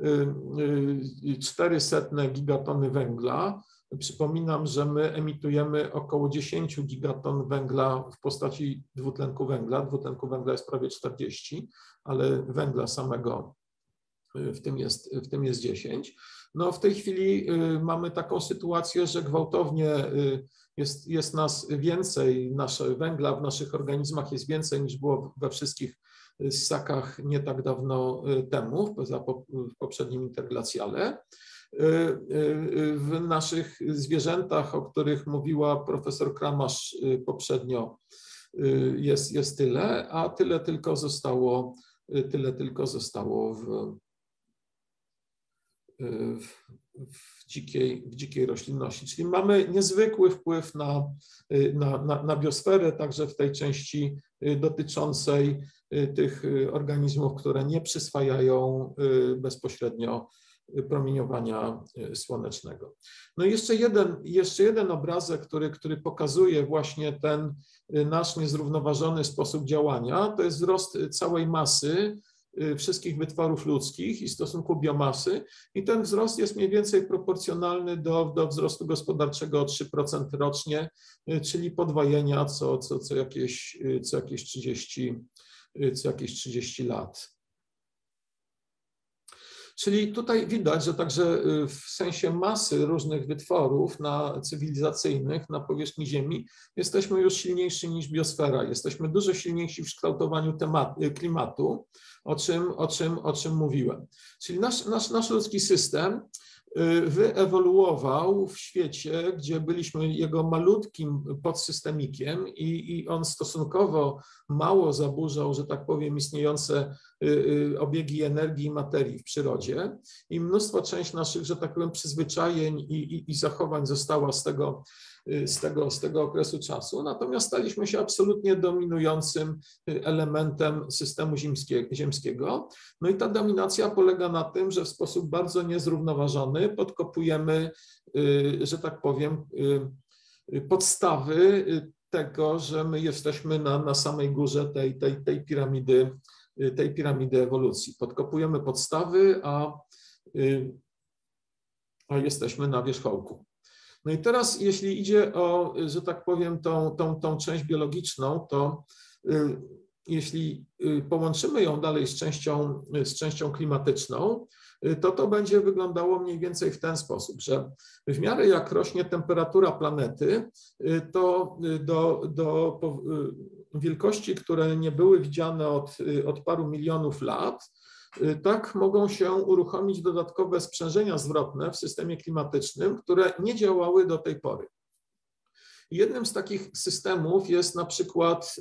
400 gigatony węgla. Przypominam, że my emitujemy około 10 gigaton węgla w postaci dwutlenku węgla. Dwutlenku węgla jest prawie 40, ale węgla samego w tym jest 10. No w tej chwili mamy taką sytuację, że gwałtownie jest nas więcej, węgla w naszych organizmach jest więcej niż było we wszystkich ssakach nie tak dawno temu, w poprzednim interglaciale. W naszych zwierzętach, o których mówiła profesor Kramasz poprzednio, jest tyle, a tyle tylko zostało w dzikiej roślinności. Czyli mamy niezwykły wpływ na biosferę, także w tej części dotyczącej tych organizmów, które nie przyswajają bezpośrednio promieniowania słonecznego. No i jeszcze jeden obrazek, który pokazuje właśnie ten nasz niezrównoważony sposób działania, to jest wzrost całej masy wszystkich wytworów ludzkich i stosunku biomasy i ten wzrost jest mniej więcej proporcjonalny do wzrostu gospodarczego o 3% rocznie, czyli podwojenia co jakieś 30 lat. Czyli tutaj widać, że także w sensie masy różnych wytworów cywilizacyjnych na powierzchni Ziemi jesteśmy już silniejsi niż biosfera. Jesteśmy dużo silniejsi w kształtowaniu klimatu, o czym mówiłem. Czyli nasz ludzki system wyewoluował w świecie, gdzie byliśmy jego malutkim podsystemikiem i on stosunkowo mało zaburzał, że tak powiem, istniejące obiegi energii i materii w przyrodzie i część naszych, że tak powiem, przyzwyczajeń i zachowań została z tego okresu czasu, natomiast staliśmy się absolutnie dominującym elementem systemu ziemskiego. No i ta dominacja polega na tym, że w sposób bardzo niezrównoważony podkopujemy, że tak powiem, podstawy tego, że my jesteśmy na samej górze tej piramidy ewolucji. Podkopujemy podstawy, a jesteśmy na wierzchołku. No i teraz, jeśli idzie o, że tak powiem, tą część biologiczną, to jeśli połączymy ją dalej z częścią klimatyczną, to będzie wyglądało mniej więcej w ten sposób, że w miarę jak rośnie temperatura planety, to do wielkości, które nie były widziane od paru milionów lat, tak mogą się uruchomić dodatkowe sprzężenia zwrotne w systemie klimatycznym, które nie działały do tej pory. Jednym z takich systemów jest na przykład,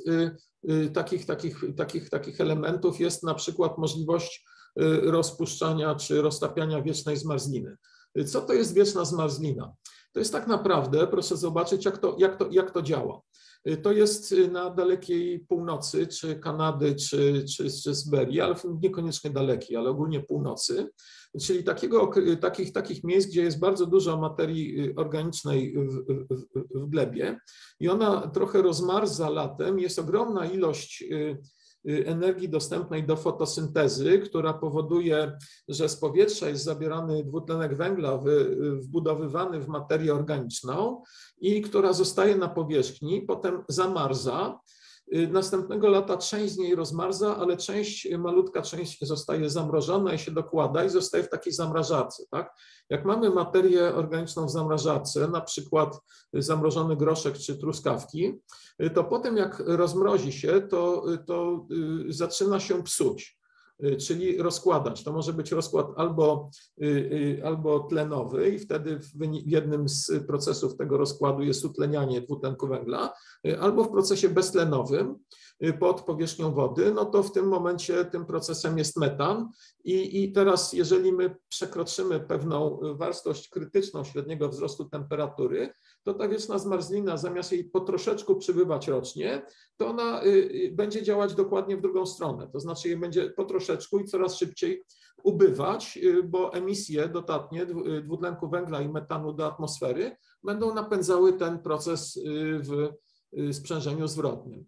takich elementów jest na przykład możliwość rozpuszczania czy roztapiania wiecznej zmarzliny. Co to jest wieczna zmarzlina? To jest tak naprawdę, proszę zobaczyć, jak to działa. To jest na dalekiej północy, czy Kanady, czy Syberii, ale niekoniecznie dalekiej, ale ogólnie północy, czyli takich miejsc, gdzie jest bardzo dużo materii organicznej w glebie i ona trochę rozmarza latem, jest ogromna ilość energii dostępnej do fotosyntezy, która powoduje, że z powietrza jest zabierany dwutlenek węgla wbudowywany w materię organiczną i która zostaje na powierzchni, potem zamarza. Następnego lata część z niej rozmarza, ale malutka część zostaje zamrożona i się dokłada i zostaje w takiej zamrażarce. Tak? Jak mamy materię organiczną w zamrażarce, na przykład zamrożony groszek czy truskawki, to potem jak rozmrozi się, to zaczyna się psuć, czyli rozkładać. To może być rozkład albo tlenowy i wtedy jednym z procesów tego rozkładu jest utlenianie dwutlenku węgla, albo w procesie beztlenowym pod powierzchnią wody, no to w tym momencie tym procesem jest metan i teraz jeżeli my przekroczymy pewną wartość krytyczną średniego wzrostu temperatury, to ta wieczna zmarzlina zamiast jej po troszeczku przybywać rocznie, to ona będzie działać dokładnie w drugą stronę, to znaczy jej będzie po troszeczku i coraz szybciej ubywać, bo emisje dodatnie dwutlenku węgla i metanu do atmosfery będą napędzały ten proces w sprzężeniu zwrotnym.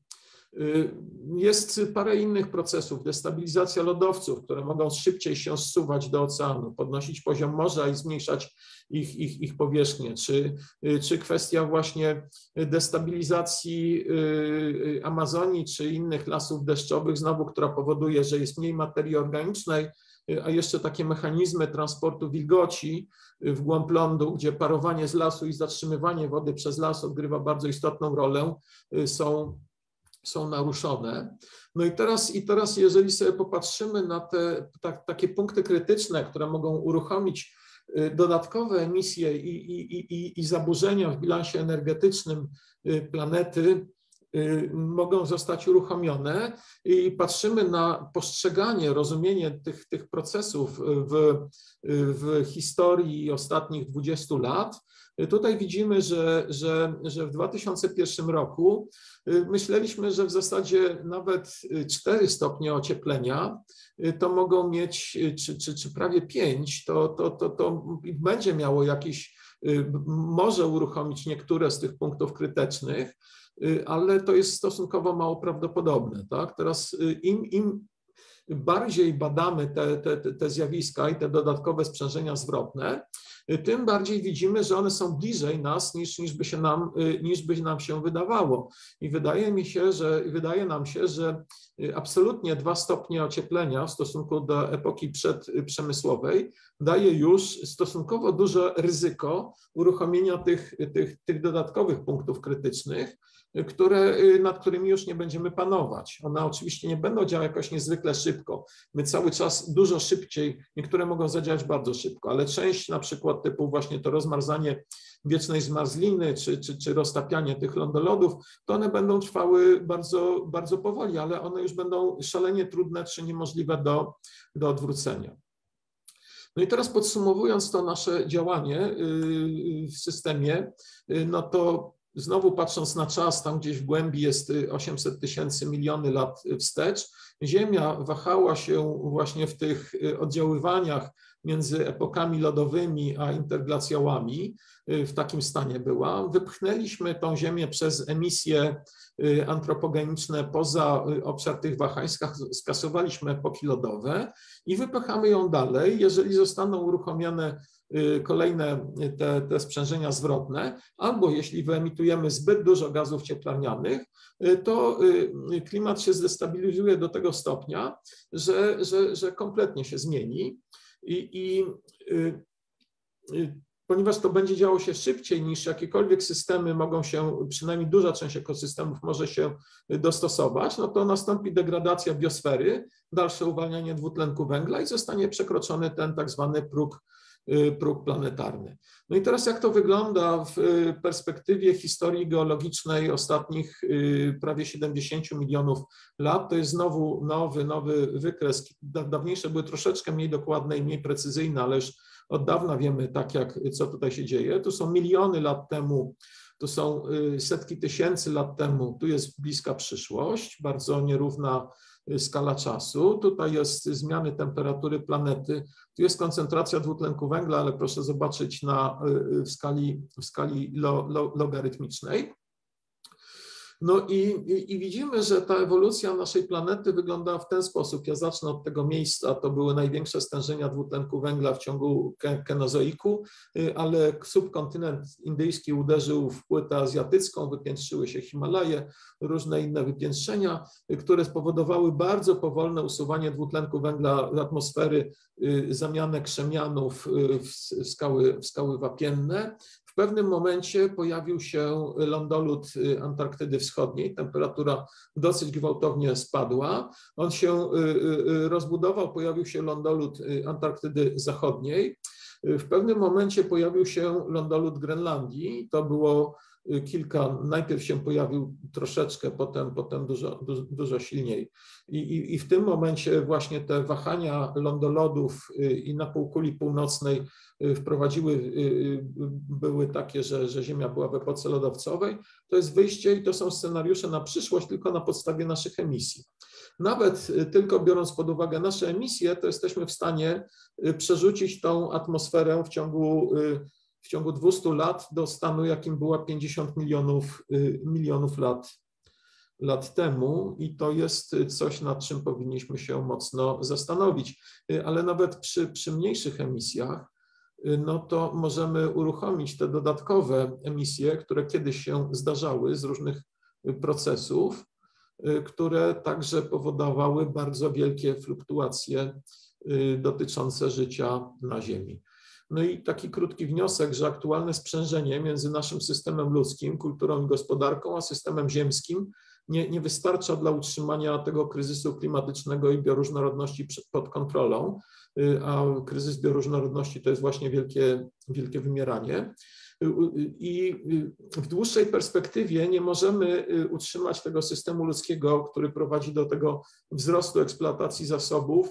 Jest parę innych procesów, destabilizacja lodowców, które mogą szybciej się zsuwać do oceanu, podnosić poziom morza i zmniejszać ich powierzchnię, czy kwestia właśnie destabilizacji Amazonii czy innych lasów deszczowych, znowu, która powoduje, że jest mniej materii organicznej, a jeszcze takie mechanizmy transportu wilgoci w głąb lądu, gdzie parowanie z lasu i zatrzymywanie wody przez las odgrywa bardzo istotną rolę, są naruszone. No i teraz jeżeli sobie popatrzymy na te takie punkty krytyczne, które mogą uruchomić dodatkowe emisje i zaburzenia w bilansie energetycznym planety, mogą zostać uruchomione i patrzymy na postrzeganie, rozumienie tych procesów w historii ostatnich 20 lat, tutaj widzimy, że w 2001 roku myśleliśmy, że w zasadzie nawet 4 stopnie ocieplenia to mogą mieć, czy prawie 5, to będzie miało może uruchomić niektóre z tych punktów krytycznych, ale to jest stosunkowo mało prawdopodobne. Tak? Teraz bardziej badamy te zjawiska i te dodatkowe sprzężenia zwrotne, tym bardziej widzimy, że one są bliżej nas niż by nam się wydawało. I wydaje nam się, że absolutnie 2 stopnie ocieplenia w stosunku do epoki przedprzemysłowej daje już stosunkowo duże ryzyko uruchomienia tych dodatkowych punktów krytycznych, nad którymi już nie będziemy panować. One oczywiście nie będą działać jakoś niezwykle szybko. My cały czas dużo szybciej, niektóre mogą zadziałać bardzo szybko, ale część na przykład typu właśnie to rozmarzanie wiecznej zmarzliny czy roztapianie tych lądolodów, to one będą trwały bardzo, bardzo powoli, ale one już będą szalenie trudne czy niemożliwe do odwrócenia. No i teraz podsumowując to nasze działanie w systemie, no to znowu patrząc na czas, tam gdzieś w głębi jest 800 000 miliony lat wstecz, Ziemia wahała się właśnie w tych oddziaływaniach między epokami lodowymi a interglacjałami, w takim stanie była. Wypchnęliśmy tą Ziemię przez emisje antropogeniczne poza obszar tych wahań, skasowaliśmy epoki lodowe i wypychamy ją dalej. Jeżeli zostaną uruchomione kolejne te sprzężenia zwrotne, albo jeśli wyemitujemy zbyt dużo gazów cieplarnianych, to klimat się zdestabilizuje do tego stopnia, że kompletnie się zmieni. Ponieważ to będzie działo się szybciej niż jakiekolwiek systemy mogą się, przynajmniej duża część ekosystemów może się dostosować, no to nastąpi degradacja biosfery, dalsze uwalnianie dwutlenku węgla i zostanie przekroczony ten tak zwany próg planetarny. No i teraz jak to wygląda w perspektywie historii geologicznej ostatnich prawie 70 milionów lat? To jest znowu nowy wykres. Dawniejsze były troszeczkę mniej dokładne i mniej precyzyjne, ale już od dawna wiemy co tutaj się dzieje. Tu są miliony lat temu, tu są setki tysięcy lat temu, tu jest bliska przyszłość, bardzo nierówna skala czasu. Tutaj jest zmiany temperatury planety, tu jest koncentracja dwutlenku węgla, ale proszę zobaczyć w skali logarytmicznej. No i widzimy, że ta ewolucja naszej planety wygląda w ten sposób. Ja zacznę od tego miejsca, to były największe stężenia dwutlenku węgla w ciągu Kenozoiku, ale subkontynent indyjski uderzył w płytę azjatycką, wypiętrzyły się Himalaje, różne inne wypiętrzenia, które spowodowały bardzo powolne usuwanie dwutlenku węgla z atmosfery, zamianę krzemianów w skały wapienne. W pewnym momencie pojawił się lądolód Antarktydy Wschodniej, temperatura dosyć gwałtownie spadła, on się rozbudował, pojawił się lądolód Antarktydy Zachodniej, w pewnym momencie pojawił się lądolód Grenlandii, to było najpierw się pojawił troszeczkę, potem dużo silniej. I w tym momencie właśnie te wahania lądolodów i na półkuli północnej były takie, że Ziemia była w epoce lodowcowej. To jest wyjście i to są scenariusze na przyszłość tylko na podstawie naszych emisji. Nawet tylko biorąc pod uwagę nasze emisje, to jesteśmy w stanie przerzucić tą atmosferę w ciągu 200 lat do stanu, jakim była 50 milionów lat temu i to jest coś, nad czym powinniśmy się mocno zastanowić. Ale nawet przy mniejszych emisjach, no to możemy uruchomić te dodatkowe emisje, które kiedyś się zdarzały z różnych procesów, które także powodowały bardzo wielkie fluktuacje dotyczące życia na Ziemi. No i taki krótki wniosek, że aktualne sprzężenie między naszym systemem ludzkim, kulturą i gospodarką, a systemem ziemskim nie wystarcza dla utrzymania tego kryzysu klimatycznego i bioróżnorodności pod kontrolą, a kryzys bioróżnorodności to jest właśnie wielkie wymieranie. I w dłuższej perspektywie nie możemy utrzymać tego systemu ludzkiego, który prowadzi do tego wzrostu eksploatacji zasobów.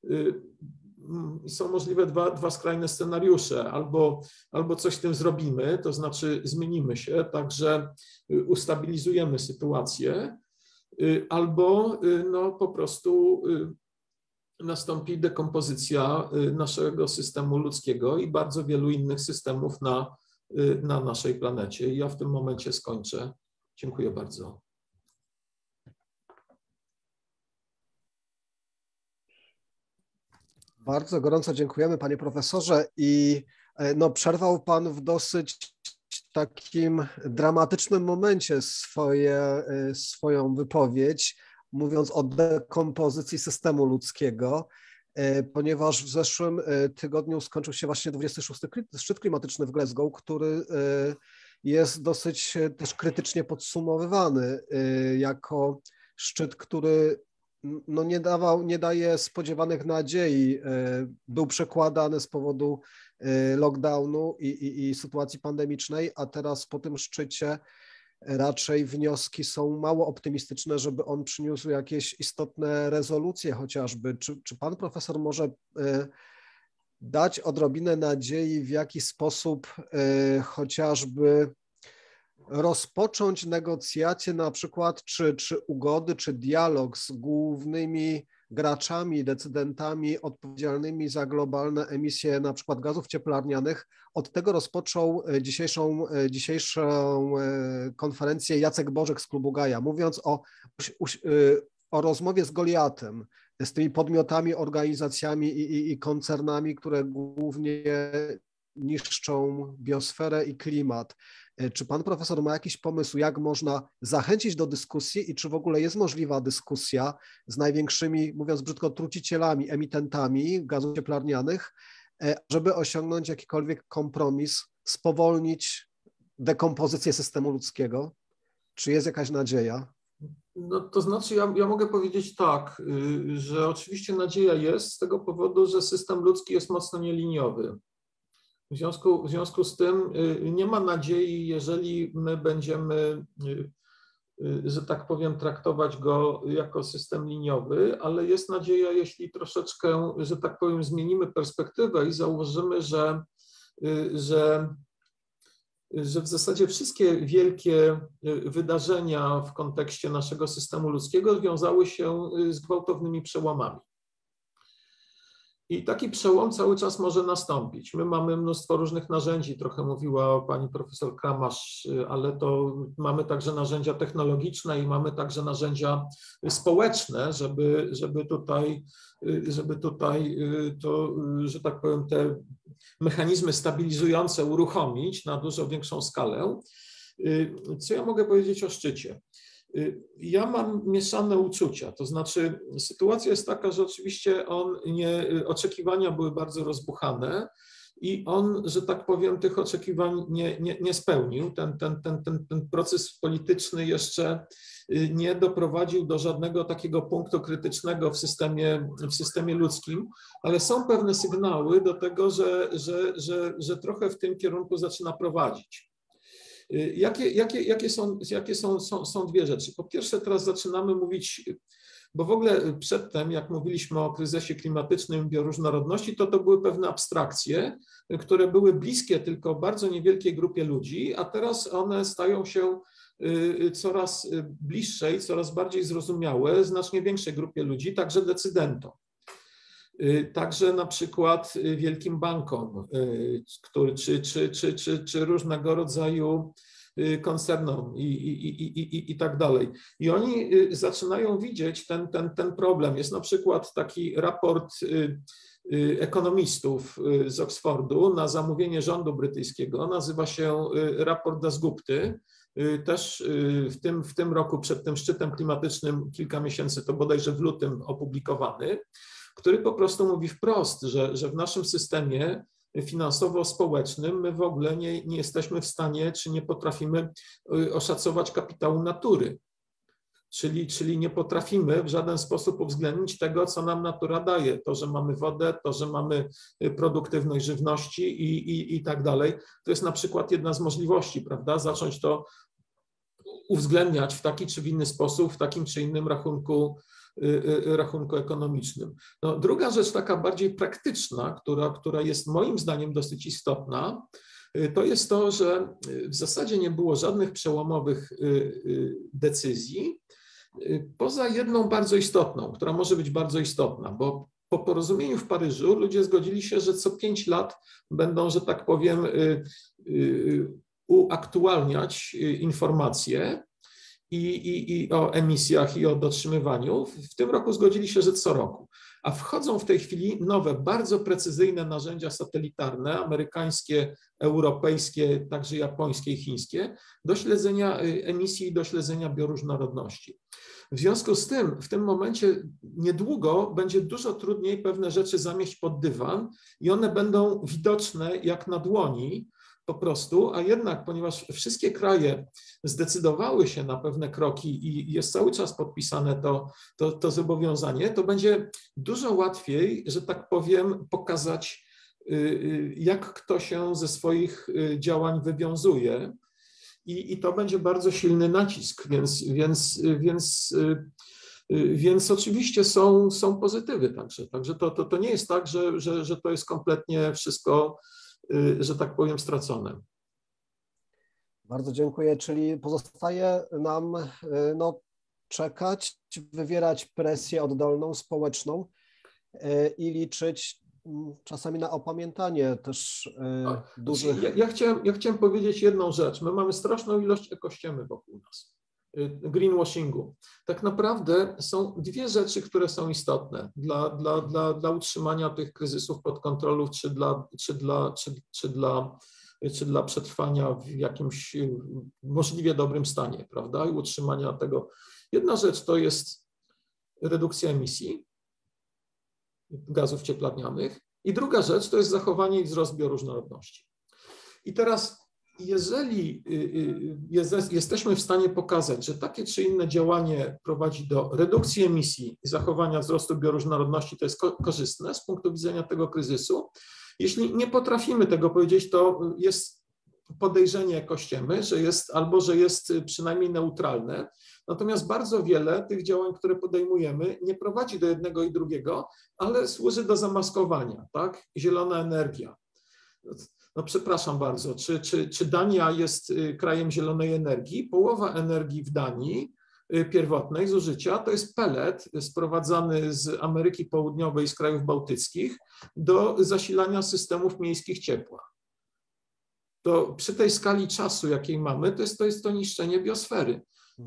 Są możliwe dwa skrajne scenariusze. Albo coś z tym zrobimy, to znaczy zmienimy się, także ustabilizujemy sytuację, albo no, po prostu nastąpi dekompozycja naszego systemu ludzkiego i bardzo wielu innych systemów na naszej planecie. I ja w tym momencie skończę. Dziękuję bardzo. Bardzo gorąco dziękujemy, panie profesorze. I no, przerwał pan w dosyć takim dramatycznym momencie swoją wypowiedź, mówiąc o dekompozycji systemu ludzkiego, ponieważ w zeszłym tygodniu skończył się właśnie 26. szczyt klimatyczny w Glasgow, który jest dosyć też krytycznie podsumowywany jako szczyt, który no nie daje spodziewanych nadziei. Był przekładany z powodu lockdownu i sytuacji pandemicznej, a teraz po tym szczycie raczej wnioski są mało optymistyczne, żeby on przyniósł jakieś istotne rezolucje chociażby. Czy pan profesor może dać odrobinę nadziei, w jaki sposób chociażby rozpocząć negocjacje na przykład, czy ugody, czy dialog z głównymi graczami, decydentami odpowiedzialnymi za globalne emisje na przykład gazów cieplarnianych. Od tego rozpoczął dzisiejszą konferencję Jacek Bożek z Klubu Gaja, mówiąc o rozmowie z Goliatem, z tymi podmiotami, organizacjami i koncernami, które głównie niszczą biosferę i klimat. Czy pan profesor ma jakiś pomysł, jak można zachęcić do dyskusji i czy w ogóle jest możliwa dyskusja z największymi, mówiąc brzydko, trucicielami, emitentami gazów cieplarnianych, żeby osiągnąć jakikolwiek kompromis, spowolnić dekompozycję systemu ludzkiego? Czy jest jakaś nadzieja? No, to znaczy, ja mogę powiedzieć tak, że oczywiście nadzieja jest z tego powodu, że system ludzki jest mocno nieliniowy. W związku z tym nie ma nadziei, jeżeli my będziemy, że tak powiem, traktować go jako system liniowy, ale jest nadzieja, jeśli troszeczkę, że tak powiem, zmienimy perspektywę i założymy, że w zasadzie wszystkie wielkie wydarzenia w kontekście naszego systemu ludzkiego wiązały się z gwałtownymi przełomami. I taki przełom cały czas może nastąpić. My mamy mnóstwo różnych narzędzi, trochę mówiła pani profesor Kramasz, ale to mamy także narzędzia technologiczne i mamy także narzędzia społeczne, żeby tutaj to, że tak powiem, te mechanizmy stabilizujące uruchomić na dużo większą skalę. Co ja mogę powiedzieć o szczycie? Ja mam mieszane uczucia, to znaczy sytuacja jest taka, że oczywiście oczekiwania były bardzo rozbuchane i on, że tak powiem, tych oczekiwań nie spełnił. Ten proces polityczny jeszcze nie doprowadził do żadnego takiego punktu krytycznego w systemie ludzkim, ale są pewne sygnały do tego, że trochę w tym kierunku zaczyna prowadzić. Jakie są dwie rzeczy? Po pierwsze, teraz zaczynamy mówić, bo w ogóle przedtem, jak mówiliśmy o kryzysie klimatycznym i bioróżnorodności, to były pewne abstrakcje, które były bliskie tylko bardzo niewielkiej grupie ludzi, a teraz one stają się coraz bliższe i coraz bardziej zrozumiałe znacznie większej grupie ludzi, także decydentom. Także na przykład wielkim bankom, czy różnego rodzaju koncernom i tak dalej. I oni zaczynają widzieć ten problem. Jest na przykład taki raport ekonomistów z Oxfordu na zamówienie rządu brytyjskiego. Nazywa się raport Dasgupty. Też w tym roku przed tym szczytem klimatycznym kilka miesięcy, to bodajże w lutym opublikowany, który po prostu mówi wprost, że w naszym systemie finansowo-społecznym my w ogóle nie jesteśmy w stanie, czy nie potrafimy oszacować kapitału natury. Czyli nie potrafimy w żaden sposób uwzględnić tego, co nam natura daje. To, że mamy wodę, to, że mamy produktywność żywności i tak dalej. To jest na przykład jedna z możliwości, prawda? Zacząć to uwzględniać w taki czy w inny sposób, w takim czy innym rachunku ekonomicznym. No, druga rzecz, taka bardziej praktyczna, która jest moim zdaniem dosyć istotna, to jest to, że w zasadzie nie było żadnych przełomowych decyzji, poza jedną bardzo istotną, która może być bardzo istotna, bo po porozumieniu w Paryżu ludzie zgodzili się, że co 5 lat będą, że tak powiem, uaktualniać informacje i o emisjach, i o dotrzymywaniu. W tym roku zgodzili się, że co roku. a wchodzą w tej chwili nowe, bardzo precyzyjne narzędzia satelitarne, amerykańskie, europejskie, także japońskie i chińskie, do śledzenia emisji i do śledzenia bioróżnorodności. W związku z tym w tym momencie niedługo będzie dużo trudniej pewne rzeczy zamieść pod dywan i one będą widoczne jak na dłoni po prostu, a jednak ponieważ wszystkie kraje zdecydowały się na pewne kroki i jest cały czas podpisane to zobowiązanie, to będzie dużo łatwiej, że tak powiem, pokazać, jak kto się ze swoich działań wywiązuje. I to będzie bardzo silny nacisk, więc oczywiście są pozytywy także. Także to nie jest tak, że to jest kompletnie wszystko, że tak powiem, stracone. Bardzo dziękuję, czyli pozostaje nam czekać, wywierać presję oddolną, społeczną i liczyć czasami na opamiętanie też dużych... Ja chciałem powiedzieć jedną rzecz. My mamy straszną ilość ekościemy wokół nas, greenwashingu. Tak naprawdę są dwie rzeczy, które są istotne dla utrzymania tych kryzysów pod kontrolą, czy dla przetrwania w jakimś możliwie dobrym stanie, prawda, i utrzymania tego. Jedna rzecz to jest redukcja emisji gazów cieplarnianych i druga rzecz to jest zachowanie i wzrost bioróżnorodności. I teraz, jeżeli jesteśmy w stanie pokazać, że takie czy inne działanie prowadzi do redukcji emisji i zachowania wzrostu bioróżnorodności, to jest korzystne z punktu widzenia tego kryzysu. Jeśli nie potrafimy tego powiedzieć, to jest podejrzenie ekościemy, że jest przynajmniej neutralne. Natomiast bardzo wiele tych działań, które podejmujemy, nie prowadzi do jednego i drugiego, ale służy do zamaskowania, tak? Zielona energia. No przepraszam bardzo, czy Dania jest krajem zielonej energii? Połowa energii w Danii pierwotnej zużycia to jest pelet sprowadzany z Ameryki Południowej, z krajów bałtyckich do zasilania systemów miejskich ciepła. To przy tej skali czasu, jakiej mamy, to jest to niszczenie biosfery.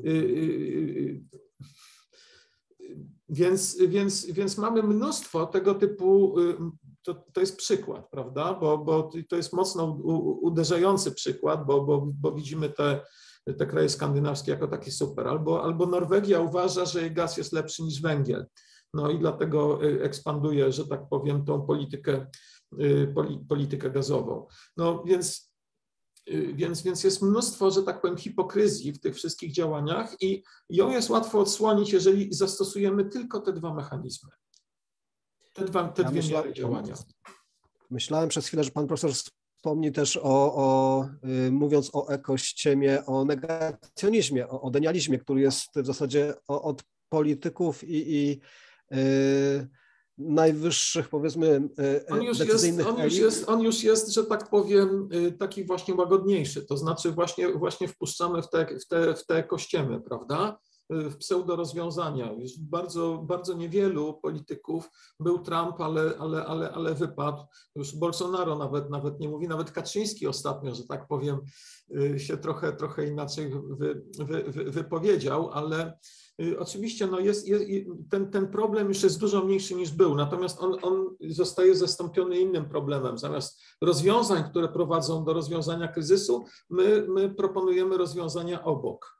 Więc mamy mnóstwo tego typu, to jest przykład, prawda, bo to jest mocno uderzający przykład, bo widzimy te kraje skandynawskie jako takie super, albo Norwegia uważa, że jej gaz jest lepszy niż węgiel, no i dlatego ekspanduje, że tak powiem, tą politykę gazową. No więc jest mnóstwo, że tak powiem, hipokryzji w tych wszystkich działaniach i ją jest łatwo odsłonić, jeżeli zastosujemy tylko te dwa mechanizmy, te dwie miary działania. Myślałem przez chwilę, że pan profesor wspomni też mówiąc o ekościemie, o negacjonizmie, o denializmie, który jest w zasadzie od polityków i najwyższych, powiedzmy, decyzyjnych elit. On już jest, że tak powiem, taki właśnie łagodniejszy, to znaczy właśnie wpuszczamy w te ekościemy, prawda, w pseudorozwiązania. Już bardzo niewielu polityków, był Trump, ale wypadł, już Bolsonaro nawet nie mówi, nawet Kaczyński ostatnio, że tak powiem, się trochę inaczej wypowiedział, ale oczywiście no ten problem już jest dużo mniejszy niż był, natomiast on zostaje zastąpiony innym problemem. Zamiast rozwiązań, które prowadzą do rozwiązania kryzysu, my proponujemy rozwiązania obok.